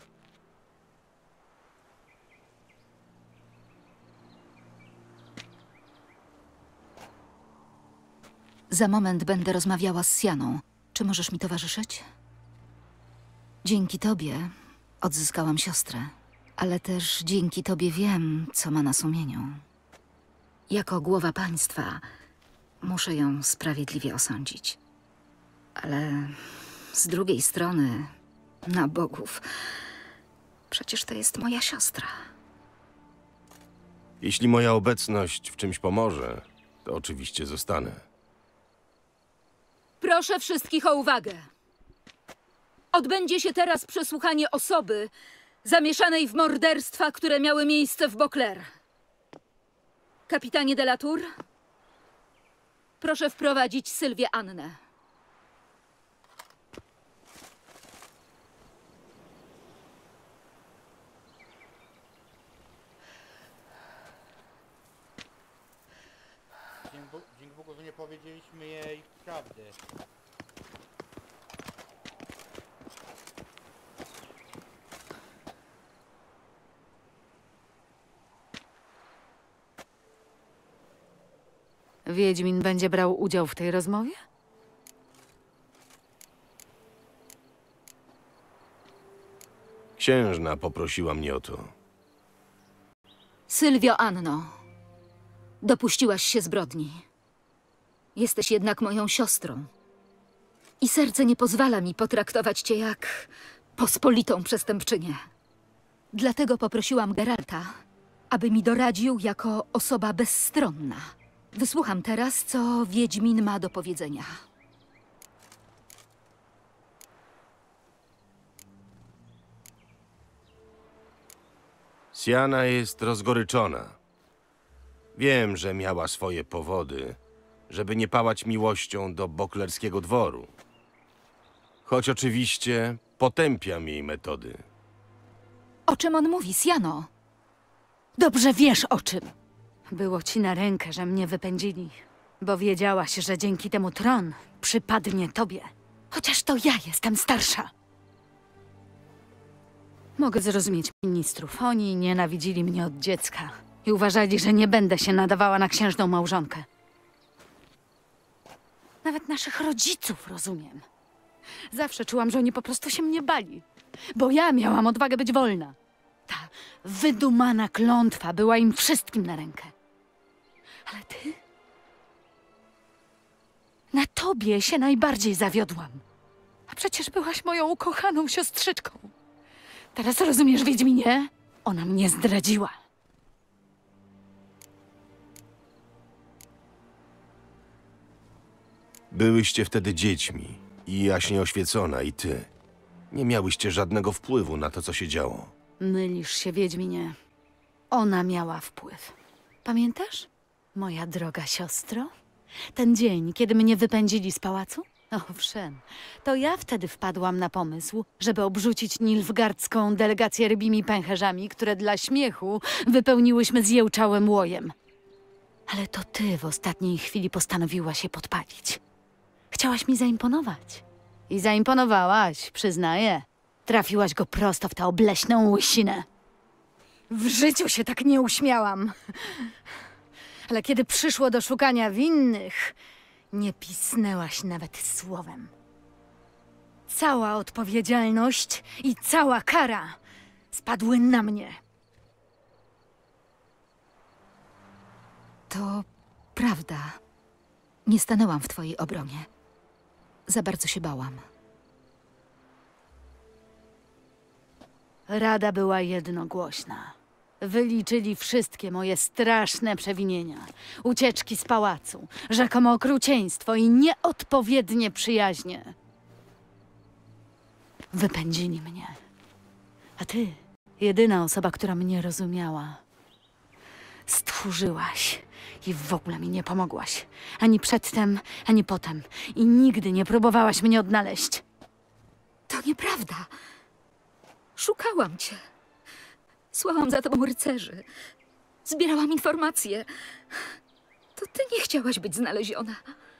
Za moment będę rozmawiała z Sianą. Czy możesz mi towarzyszyć? Dzięki tobie odzyskałam siostrę, ale też dzięki tobie wiem, co ma na sumieniu. Jako głowa państwa muszę ją sprawiedliwie osądzić. Ale z drugiej strony, na bogów, przecież to jest moja siostra. Jeśli moja obecność w czymś pomoże, to oczywiście zostanę. Proszę wszystkich o uwagę. Odbędzie się teraz przesłuchanie osoby zamieszanej w morderstwa, które miały miejsce w Beauclair. Kapitanie de la Tour, proszę wprowadzić Sylwię Annę. Dzięki Bogu, że nie powiedzieliśmy jej prawdy. Wiedźmin będzie brał udział w tej rozmowie? Księżna poprosiła mnie o to. Sylwio Anno, dopuściłaś się zbrodni. Jesteś jednak moją siostrą. I serce nie pozwala mi potraktować cię jak pospolitą przestępczynię. Dlatego poprosiłam Geralta, aby mi doradził jako osoba bezstronna. Wysłucham teraz, co Wiedźmin ma do powiedzenia. Siana jest rozgoryczona. Wiem, że miała swoje powody, żeby nie pałać miłością do boklerskiego dworu. Choć oczywiście potępiam jej metody. O czym on mówi, Siano? Dobrze wiesz o czym. Było ci na rękę, że mnie wypędzili, bo wiedziałaś, że dzięki temu tron przypadnie tobie. Chociaż to ja jestem starsza. Mogę zrozumieć ministrów. Oni nienawidzili mnie od dziecka i uważali, że nie będę się nadawała na księżną małżonkę. Nawet naszych rodziców rozumiem. Zawsze czułam, że oni po prostu się mnie bali, bo ja miałam odwagę być wolna. Ta wydumana klątwa była im wszystkim na rękę. Ale ty? Na tobie się najbardziej zawiodłam. A przecież byłaś moją ukochaną siostrzyczką. Teraz rozumiesz, Wiedźminie? Ona mnie zdradziła. Byłyście wtedy dziećmi i jaśnie oświecona, i ty. Nie miałyście żadnego wpływu na to, co się działo. Mylisz się, Wiedźminie. Ona miała wpływ. Pamiętasz, moja droga siostro? Ten dzień, kiedy mnie wypędzili z pałacu? Owszem, to ja wtedy wpadłam na pomysł, żeby obrzucić nilfgaardzką delegację rybimi pęcherzami, które dla śmiechu wypełniłyśmy zjełczałym łojem. Ale to ty w ostatniej chwili postanowiłaś się podpalić. Chciałaś mi zaimponować. I zaimponowałaś, przyznaję. Trafiłaś go prosto w tę obleśną łysinę. W życiu się tak nie uśmiałam. Ale kiedy przyszło do szukania winnych, nie pisnęłaś nawet słowem. Cała odpowiedzialność i cała kara spadły na mnie. To prawda. Nie stanęłam w twojej obronie. Za bardzo się bałam. Rada była jednogłośna. Wyliczyli wszystkie moje straszne przewinienia. Ucieczki z pałacu, rzekomo okrucieństwo i nieodpowiednie przyjaźnie. Wypędzili mnie. A ty, jedyna osoba, która mnie rozumiała, stchórzyłaś i w ogóle mi nie pomogłaś. Ani przedtem, ani potem. I nigdy nie próbowałaś mnie odnaleźć. To nieprawda. Szukałam cię. Słałam za tobą rycerzy. Zbierałam informacje. To ty nie chciałaś być znaleziona.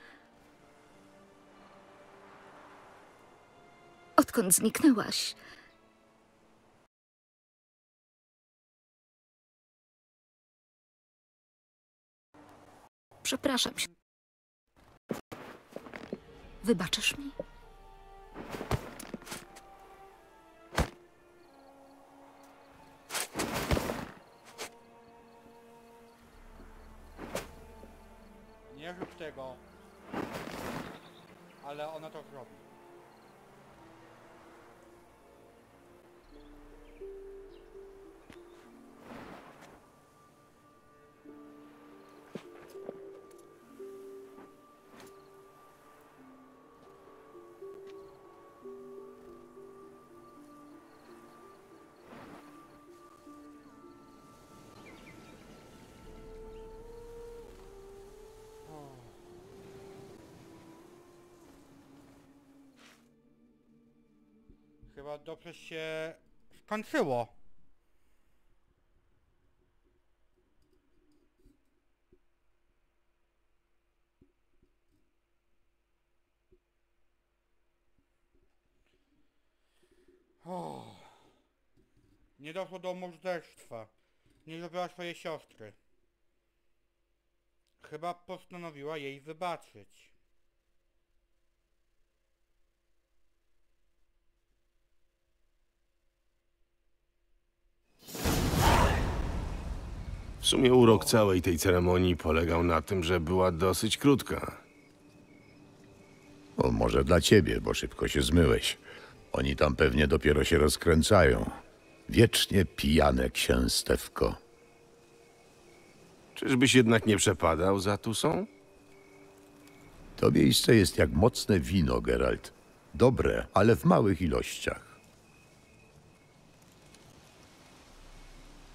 Odkąd zniknęłaś? Przepraszam się. Wybaczysz mi? Nie rób tego. Ale ona to zrobi. Chyba dobrze się skończyło. Oh. Nie doszło do morderstwa. Nie zabrała swojej siostry. Chyba postanowiła jej wybaczyć. W sumie urok całej tej ceremonii polegał na tym, że była dosyć krótka. O, może dla ciebie, bo szybko się zmyłeś. Oni tam pewnie dopiero się rozkręcają. Wiecznie pijane księstewko. Czyżbyś jednak nie przepadał za Tusą? To miejsce jest jak mocne wino, Geralt. Dobre, ale w małych ilościach.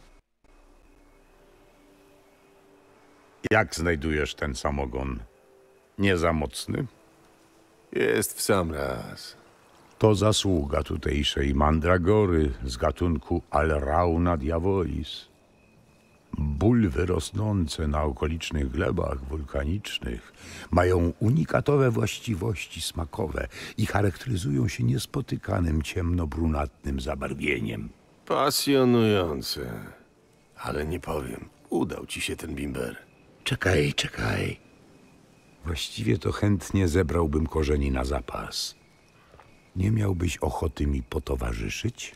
Jak znajdujesz ten samogon? Nie za mocny? Jest w sam raz. To zasługa tutejszej mandragory z gatunku Alrauna diavolis. Bulwy rosnące na okolicznych glebach wulkanicznych mają unikatowe właściwości smakowe i charakteryzują się niespotykanym ciemnobrunatnym zabarwieniem. Pasjonujące. Ale nie powiem, udał ci się ten bimber. Czekaj, czekaj. Właściwie to chętnie zebrałbym korzeni na zapas. Nie miałbyś ochoty mi potowarzyszyć?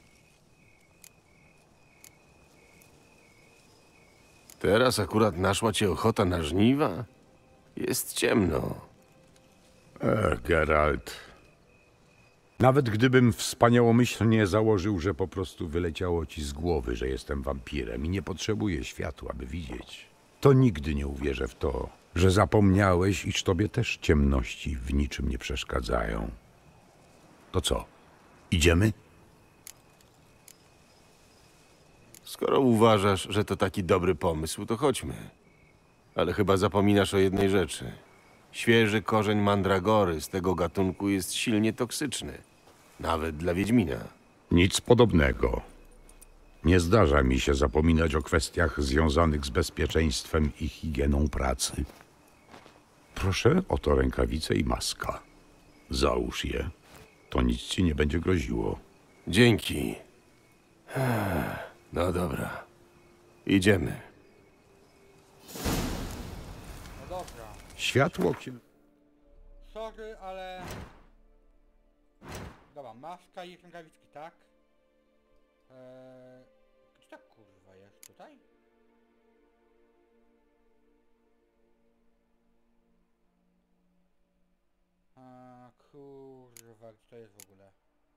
Teraz akurat naszła cię ochota na żniwa? Jest ciemno. Ech, Geralt. Nawet gdybym wspaniałomyślnie założył, że po prostu wyleciało ci z głowy, że jestem wampirem i nie potrzebuję światła, by widzieć, to nigdy nie uwierzę w to, że zapomniałeś, iż tobie też ciemności w niczym nie przeszkadzają. To co, idziemy? Skoro uważasz, że to taki dobry pomysł, to chodźmy. Ale chyba zapominasz o jednej rzeczy. Świeży korzeń mandragory z tego gatunku jest silnie toksyczny. Nawet dla wiedźmina. Nic podobnego. Nie zdarza mi się zapominać o kwestiach związanych z bezpieczeństwem i higieną pracy. Proszę, oto rękawice i maska. Załóż je. To nic ci nie będzie groziło. Dzięki. No dobra. Idziemy. No dobra. Światło... Sorry, ale... Dobra, maska i rękawiczki, tak? Eee... Gdzie ta kurwa jest? Tutaj? A, kurwa, gdzie to jest w ogóle?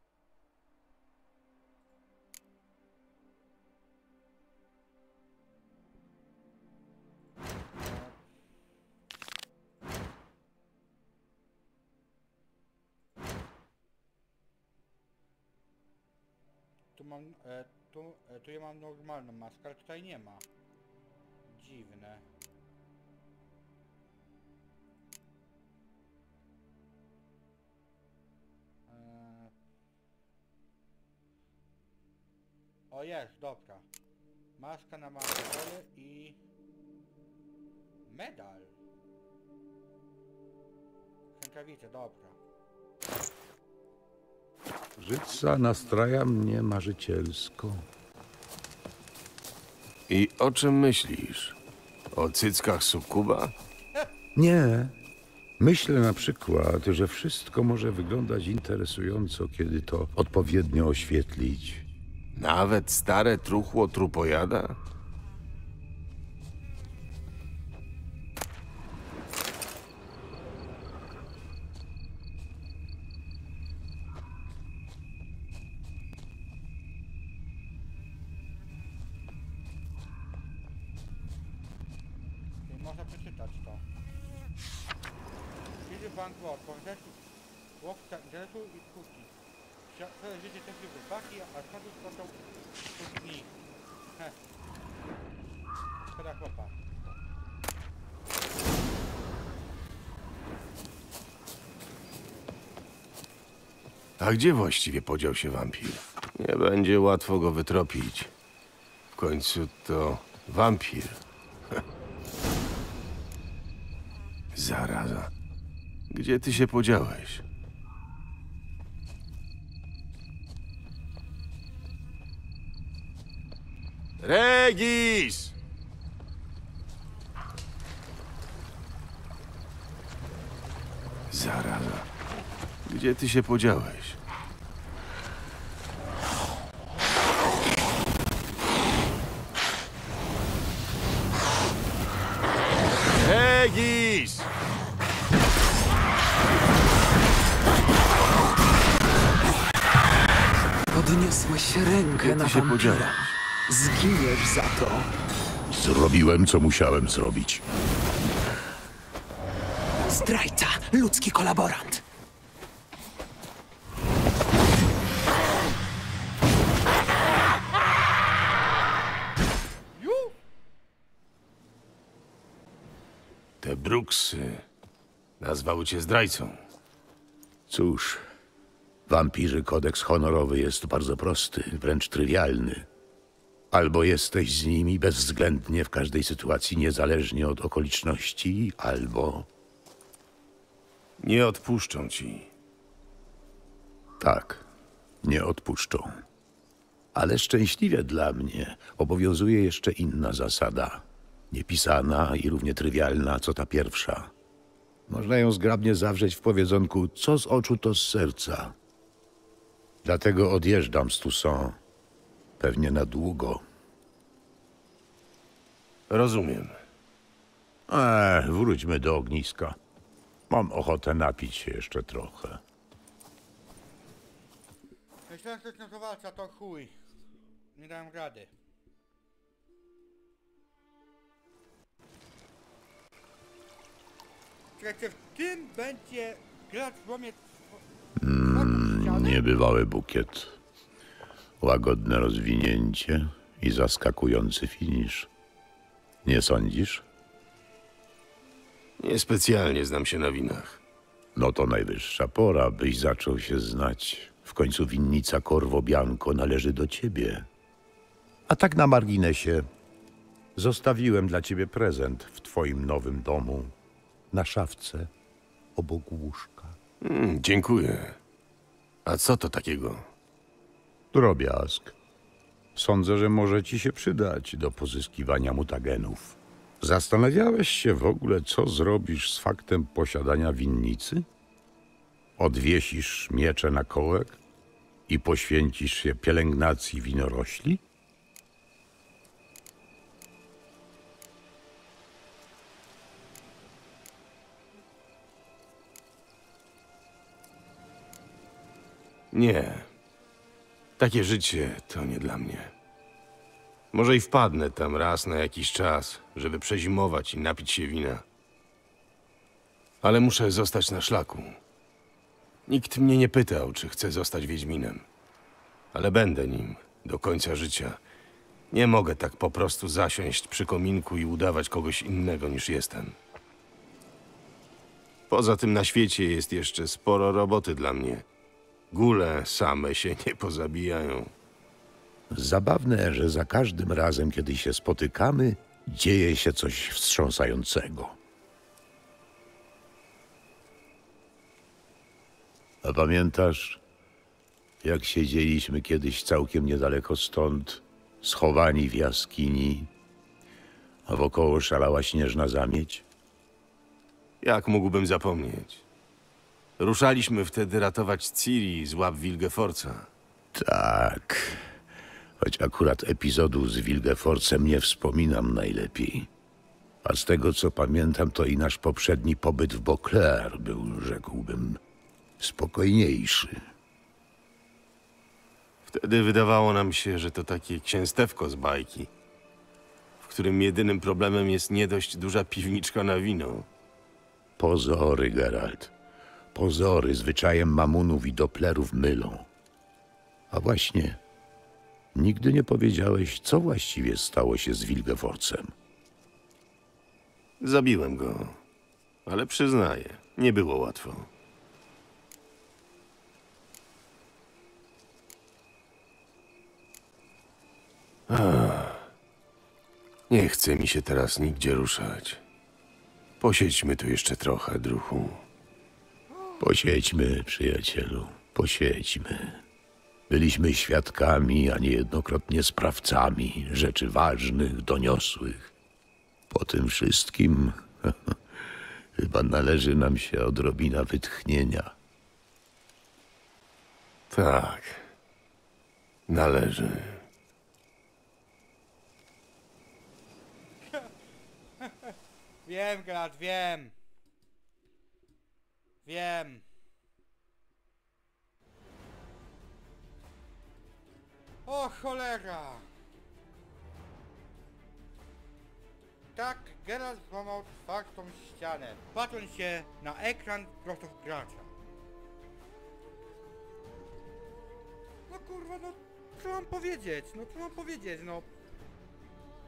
Tu mam, e, tu, e, tu ja mam normalną maskę, ale tutaj nie ma. Dziwne. E... O jest, dobra. Maska na mandragory i... medal. Rękawice, dobra. Życa nastraja mnie marzycielsko. I o czym myślisz? O cyckach sukuba? Nie. Myślę na przykład, że wszystko może wyglądać interesująco, kiedy to odpowiednio oświetlić. Nawet stare truchło trupojada? Można przeczytać to. Kiedy bankrot, portretu, łowca interesu i skutki. Całe życie też wypaki, a skąd skończą skutki. Heh. Szkoda chłopa. A gdzie właściwie podział się wampir? Nie będzie łatwo go wytropić. W końcu to wampir. Zaraza. Gdzie ty się podziałeś? Regis! Zaraza. Gdzie ty się podziałeś? Regis! Podniosłeś rękę na się wampira. Zginiesz za to. Zrobiłem, co musiałem zrobić. Zdrajca, ludzki kolaborant. Te bruksy. Nazwał cię zdrajcą. Cóż, wampirzy kodeks honorowy jest bardzo prosty, wręcz trywialny. Albo jesteś z nimi bezwzględnie w każdej sytuacji, niezależnie od okoliczności, albo... Nie odpuszczą ci. Tak, nie odpuszczą. Ale szczęśliwie dla mnie obowiązuje jeszcze inna zasada. Niepisana i równie trywialna, co ta pierwsza. Można ją zgrabnie zawrzeć w powiedzonku, co z oczu, to z serca. Dlatego odjeżdżam z Toussaint. Pewnie na długo. Rozumiem. Eee, wróćmy do ogniska. Mam ochotę napić się jeszcze trochę. Myślałem, że to walca to chuj. Nie dałem rady. Czekajcie, w tym będzie grać w łomie... Mm, niebywały bukiet. Łagodne rozwinięcie i zaskakujący finisz. Nie sądzisz? Niespecjalnie znam się na winach. No to najwyższa pora, byś zaczął się znać. W końcu winnica Corvo Bianco należy do ciebie. A tak na marginesie, zostawiłem dla ciebie prezent w twoim nowym domu. Na szafce, obok łóżka. Mm, dziękuję. A co to takiego? Drobiazg. Sądzę, że może ci się przydać do pozyskiwania mutagenów. Zastanawiałeś się w ogóle, co zrobisz z faktem posiadania winnicy? Odwiesisz miecze na kołek i poświęcisz się pielęgnacji winorośli? Nie. Takie życie to nie dla mnie. Może i wpadnę tam raz na jakiś czas, żeby przezimować i napić się wina. Ale muszę zostać na szlaku. Nikt mnie nie pytał, czy chcę zostać Wiedźminem. Ale będę nim do końca życia. Nie mogę tak po prostu zasiąść przy kominku i udawać kogoś innego niż jestem. Poza tym na świecie jest jeszcze sporo roboty dla mnie. Góle same się nie pozabijają. Zabawne, że za każdym razem, kiedy się spotykamy, dzieje się coś wstrząsającego. A pamiętasz, jak siedzieliśmy kiedyś całkiem niedaleko stąd, schowani w jaskini, a wokoło szalała śnieżna zamieć? Jak mógłbym zapomnieć? Ruszaliśmy wtedy ratować Ciri z łap Wilgefortza. Tak, choć akurat epizodu z Wilgefortzem nie wspominam najlepiej. A z tego, co pamiętam, to i nasz poprzedni pobyt w Beauclair był, rzekłbym, spokojniejszy. Wtedy wydawało nam się, że to takie księstewko z bajki, w którym jedynym problemem jest nie dość duża piwniczka na wino. Pozory, Geralt. Pozory zwyczajem mamunów i doplerów mylą. A właśnie, nigdy nie powiedziałeś, co właściwie stało się z Wilgefortzem. Zabiłem go, ale przyznaję, nie było łatwo. Ach, nie chce mi się teraz nigdzie ruszać. Posiedźmy tu jeszcze trochę, druhu. Posiedźmy, przyjacielu, posiedźmy. Byliśmy świadkami, a niejednokrotnie sprawcami rzeczy ważnych, doniosłych. Po tym wszystkim chyba należy nam się odrobina wytchnienia. Tak, należy. Wiem, Geralt, wiem. Wiem. O cholera. Tak, Geralt złamał czwartą ścianę, patrząc się na ekran prosto w gracza. No kurwa, no co mam powiedzieć? No co mam powiedzieć, no...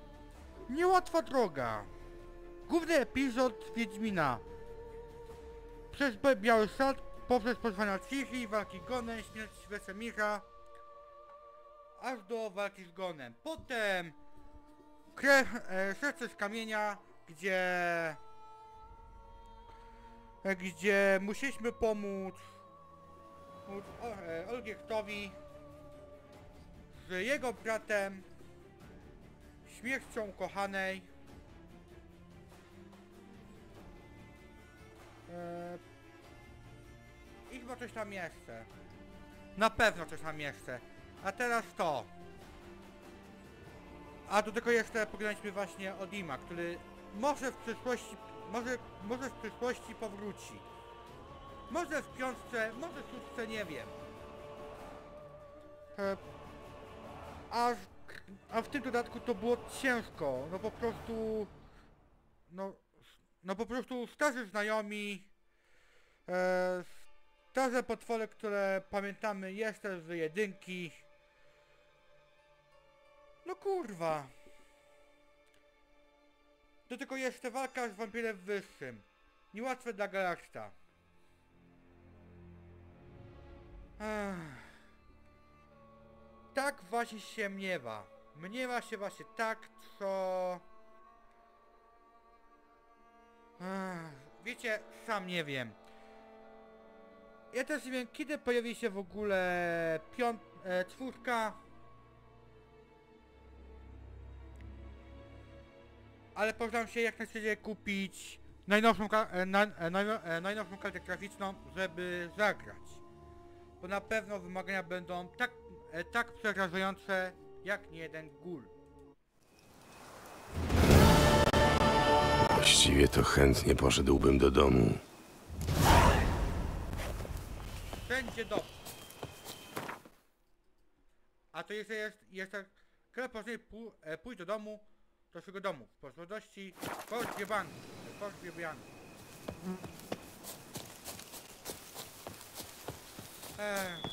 Niełatwa droga. Główny epizod Wiedźmina. przez Biały Sad, poprzez pozwania Ciri, walki z Gonem, śmierć Wesemira, aż do walki z Gonem. Potem krew, e, serce z kamienia, gdzie e, gdzie musieliśmy pomóc, pomóc o, e, Olgierdtowi z jego bratem, śmiercią ukochanej. E, I chyba coś tam jeszcze. Na pewno coś tam jeszcze. A teraz to. A do tego jeszcze pogadaliśmy właśnie o Dima, który może w przyszłości, może, może w przyszłości powróci. Może w piątce, może w szóstce, nie wiem. E, a, a w tym dodatku to było ciężko. No po prostu... No, no po prostu starzy znajomi, e, starze potwory, które pamiętamy jeszcze z jedynki. No kurwa. Do tego jeszcze walka z wampirem wyższym. Niełatwe dla Geralta. Ech. Tak właśnie się mniewa. Mniewa się właśnie tak, co... Ech. Wiecie, sam nie wiem. Ja też nie wiem, kiedy pojawi się w ogóle piąt... E, czwórka. Ale postaram się jak najszybciej kupić najnowszą, e, na, e, najno, e, najnowszą kartę graficzną, żeby zagrać. Bo na pewno wymagania będą tak, e, tak przerażające jak nie jeden gól. Właściwie to chętnie poszedłbym do domu. Wszędzie dobrze. A to jeszcze jest, jeszcze chwilę później pół, e, pójść do domu, do swojego domu. W pozorności Forgiebang. Forgiebang. Eee.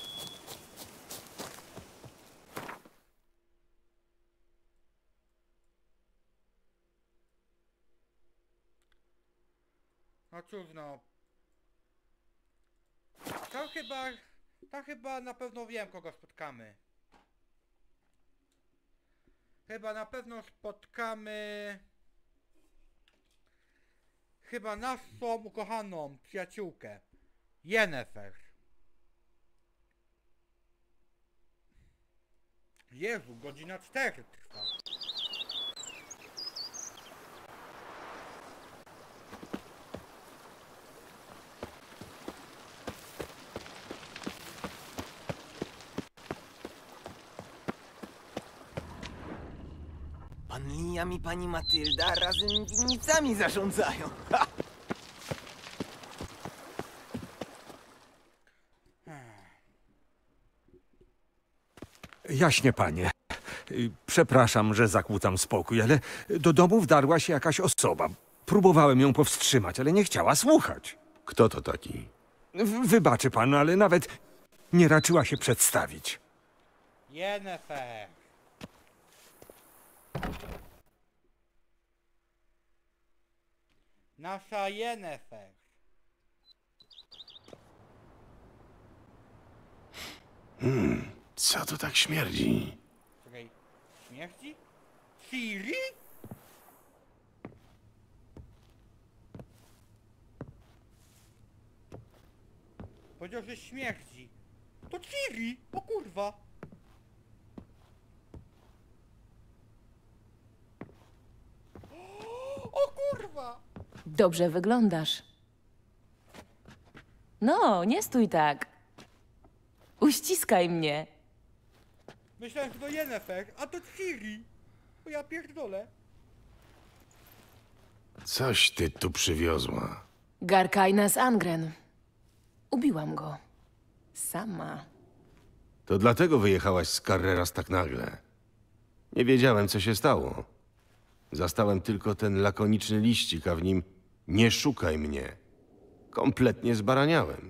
No cóż no. To chyba, to chyba na pewno wiem, kogo spotkamy. Chyba na pewno spotkamy... Chyba naszą ukochaną przyjaciółkę. Yennefer. Jezu, godzina cztery trwa. Pan Liam i pani Matylda razem winnicami zarządzają. Ha! Jaśnie, panie. Przepraszam, że zakłócam spokój, ale do domu wdarła się jakaś osoba. Próbowałem ją powstrzymać, ale nie chciała słuchać. Kto to taki? W- wybaczy pan, ale nawet nie raczyła się przedstawić. Yennefer. Nasza Yennefer. Hmm, co to tak śmierdzi? Czekaj, śmierci? Ciri? Powiedział, że śmierci. To Ciri! O kurwa! O kurwa! Dobrze wyglądasz. No, nie stój tak. Uściskaj mnie. Myślałem, że to Yennefer, a to Ciri! O ja pierdolę. Coś ty tu przywiozła. Garkajna z Angren. Ubiłam go. Sama. To dlatego wyjechałaś z Carreras tak nagle. Nie wiedziałem, co się stało. Zastałem tylko ten lakoniczny liścik, a w nim nie szukaj mnie. Kompletnie zbaraniałem.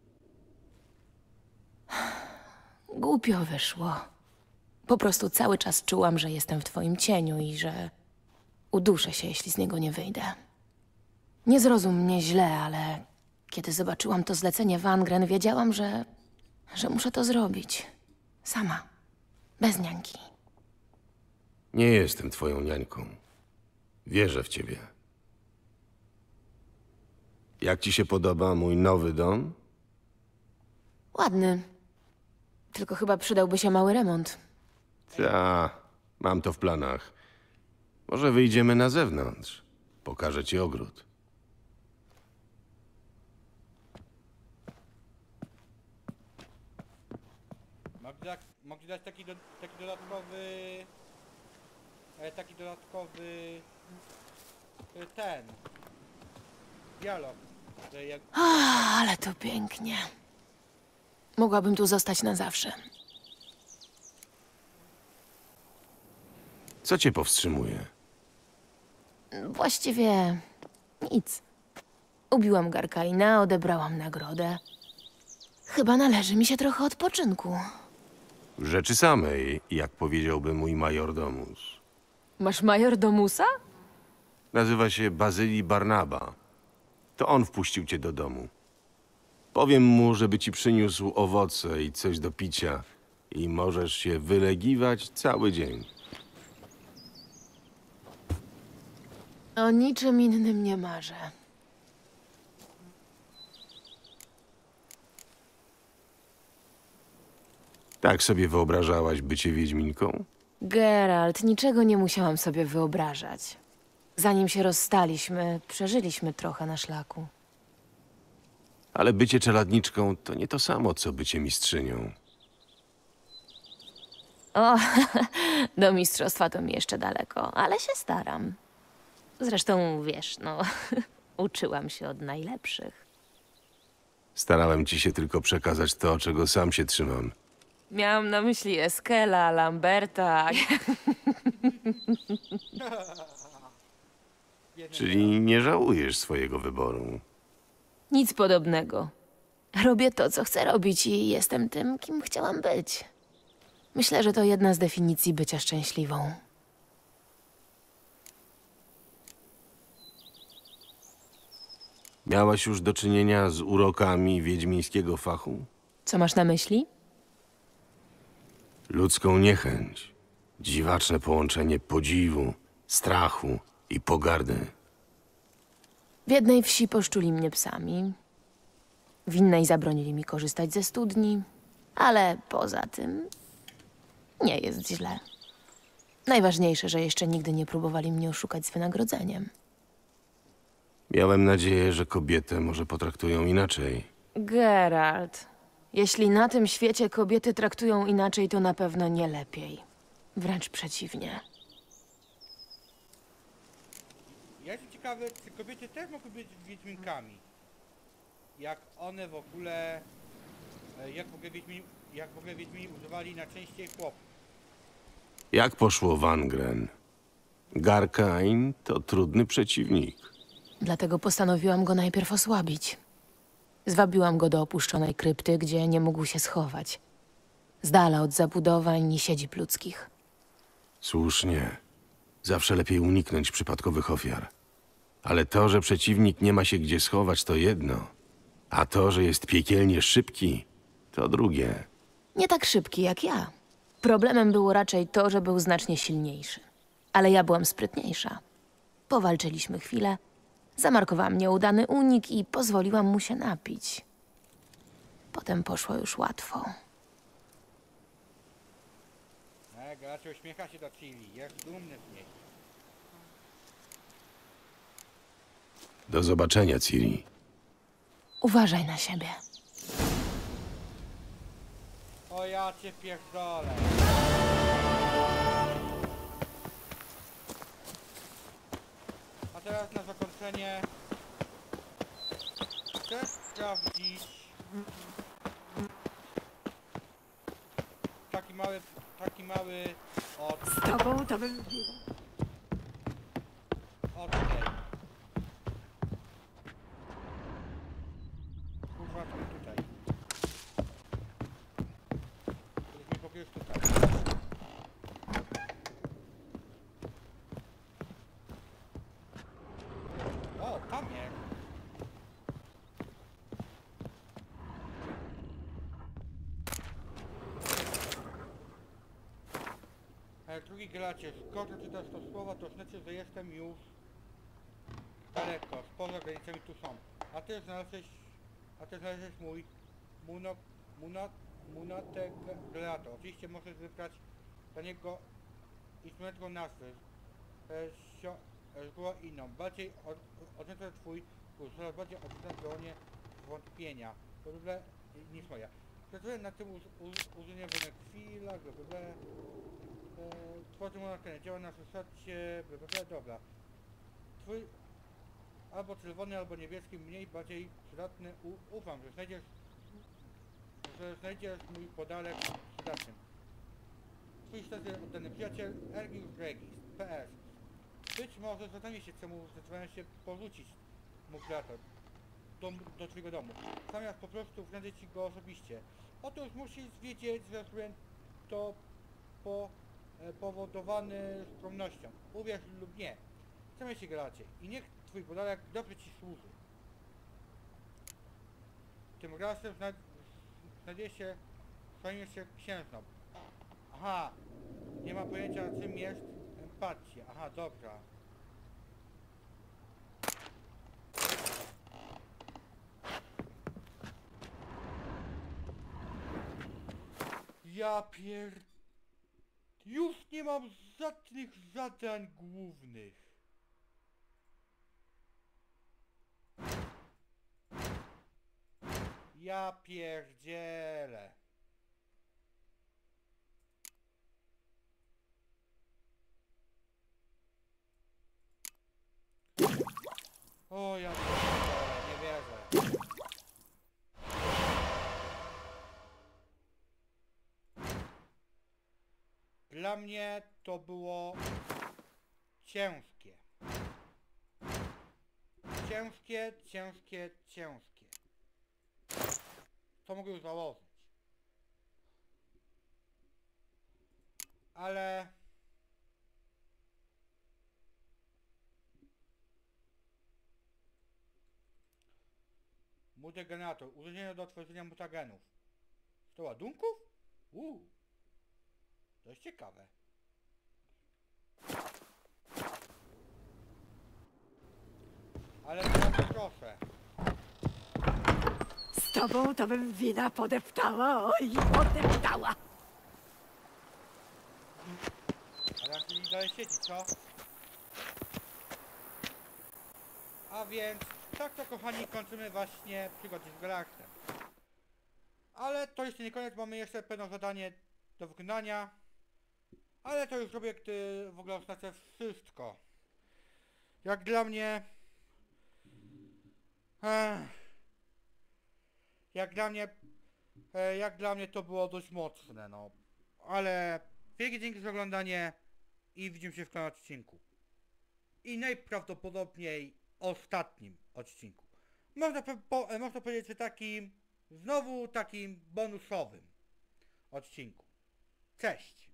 Głupio wyszło. Po prostu cały czas czułam, że jestem w twoim cieniu i że uduszę się, jeśli z niego nie wyjdę. Nie zrozum mnie źle, ale Kiedy zobaczyłam to zlecenie w Angren, wiedziałam, że... że muszę to zrobić. Sama. Bez niańki. Nie jestem twoją niańką. Wierzę w ciebie. Jak ci się podoba mój nowy dom? Ładny. Tylko chyba przydałby się mały remont. Ta, mam to w planach. Może wyjdziemy na zewnątrz. Pokażę ci ogród. Mogli dać, mogli dać taki, do, taki dodatkowy... e, Taki dodatkowy... e, Ten... Dialog. Że jak... O, ale to pięknie. Mogłabym tu zostać na zawsze. Co cię powstrzymuje? Właściwie nic. Ubiłam Garkaina, odebrałam nagrodę. Chyba należy mi się trochę odpoczynku. W rzeczy samej, jak powiedziałby mój majordomus. Masz majordomusa? Nazywa się Bazylii Barnaba. To on wpuścił cię do domu. Powiem mu, żeby ci przyniósł owoce i coś do picia i możesz się wylegiwać cały dzień. O niczym innym nie marzę. Tak sobie wyobrażałaś bycie wiedźminką? Geralt, niczego nie musiałam sobie wyobrażać. Zanim się rozstaliśmy, przeżyliśmy trochę na szlaku. Ale bycie czeladniczką to nie to samo, co bycie mistrzynią. O, do mistrzostwa to mi jeszcze daleko, ale się staram. Zresztą, wiesz, no, uczyłam się od najlepszych. Starałem ci się tylko przekazać to, czego sam się trzymam. Miałam na myśli Eskela, Lamberta. Czyli nie żałujesz swojego wyboru. Nic podobnego. Robię to, co chcę robić i jestem tym, kim chciałam być. Myślę, że to jedna z definicji bycia szczęśliwą. Miałaś już do czynienia z urokami wiedźmińskiego fachu? Co masz na myśli? Ludzką niechęć. Dziwaczne połączenie podziwu, strachu i pogardy. W jednej wsi poszczuli mnie psami. W innej zabronili mi korzystać ze studni. Ale poza tym nie jest źle. Najważniejsze, że jeszcze nigdy nie próbowali mnie oszukać z wynagrodzeniem. Miałem nadzieję, że kobietę może potraktują inaczej. Geralt, jeśli na tym świecie kobiety traktują inaczej, to na pewno nie lepiej. Wręcz przeciwnie. Ja jestem ciekawy, czy kobiety też mogły być wiedźminkami. Jak one w ogóle... e, Jak w ogóle wiedźmini, jak w ogóle wiedźmini używali najczęściej chłopów. Jak poszło w Angren? Garkain to trudny przeciwnik. Dlatego postanowiłam go najpierw osłabić. Zwabiłam go do opuszczonej krypty, gdzie nie mógł się schować. Z dala od zabudowań i siedzib ludzkich. Słusznie. Zawsze lepiej uniknąć przypadkowych ofiar. Ale to, że przeciwnik nie ma się gdzie schować, to jedno. A to, że jest piekielnie szybki, to drugie. Nie tak szybki jak ja. Problemem było raczej to, że był znacznie silniejszy. Ale ja byłam sprytniejsza. Powalczyliśmy chwilę, zamarkowałam nieudany unik i pozwoliłam mu się napić. Potem poszło już łatwo. E, Galacie uśmiecha się do Ciri. Jest dumny z niej. Do zobaczenia, Ciri. Uważaj na siebie. O ja cię pierdolę. A teraz na zakończenie chcę sprawdzić taki mały, taki mały od... Z tobą to bym... Od tej. Kurwa, to tutaj. Byliśmy po prostu tutaj. O, tam jest. Drogi gracie, skoro czytasz to słowa, to znaczy, że jestem już daleko, spoza granicami tu są. A ty znalazłeś, a ty znalazłeś mój muno, muno, munotegrator. Oczywiście możesz wybrać dla niego instrumentową nazwę, była inną, bardziej odręczny twój kurs, coraz bardziej odręczna pełnię wątpienia, blablabla, niż moja. Pracuję na tym użyniu chwila, blablabla, e, tworzy monotonię, działa na zasadzie, blablabla, dobra. Twój albo czerwony, albo niebieski, mniej, bardziej przydatny, U, ufam, że znajdziesz, że znajdziesz mój podarek przydatnym. Twój szczerze oddany przyjaciel, Ergius Regis, P S. Być może zadanie się, czemu zdecydowają się porzucić mój kreator do, do twojego domu, zamiast po prostu wręczyć ci go osobiście. Otóż musisz wiedzieć, że zrobiłem to po, e, powodowany skromnością. Uwierz lub nie. Zamiast się gracie i niech twój podarek dobrze ci służy. Tym razem zna, znajdzie się, stanie się księżną. Aha, nie ma pojęcia, czym jest empatia. Aha, dobra. Ja pier... Już nie mam żadnych zadań głównych. Ja pierdzielę. O, ja nie wierzę. Dla mnie to było ciężkie. Ciężkie, ciężkie, ciężkie. To mogę już założyć. Ale... Mutagenator. Urządzenie do tworzenia mutagenów. sto ładunków? Uuu. Dość ciekawe. Ale bardzo proszę. Z tobą to bym wina podeptała, oj, podeptała. Ale jak mi dalej siedzi, co? A więc, tak to kochani, kończymy właśnie przygodę z Galaxem. Ale to jeszcze nie koniec, mamy jeszcze pewne zadanie do wykonania. Ale to już zrobię, gdy w ogóle oznaczę wszystko. Jak dla mnie... Ech, jak dla mnie... E, jak dla mnie to było dość mocne, no. Ale... Wielkie dzięki za oglądanie i widzimy się w kolejnym odcinku. I najprawdopodobniej ostatnim odcinku. Można, po, można powiedzieć, że takim... Znowu takim bonusowym odcinku. Cześć!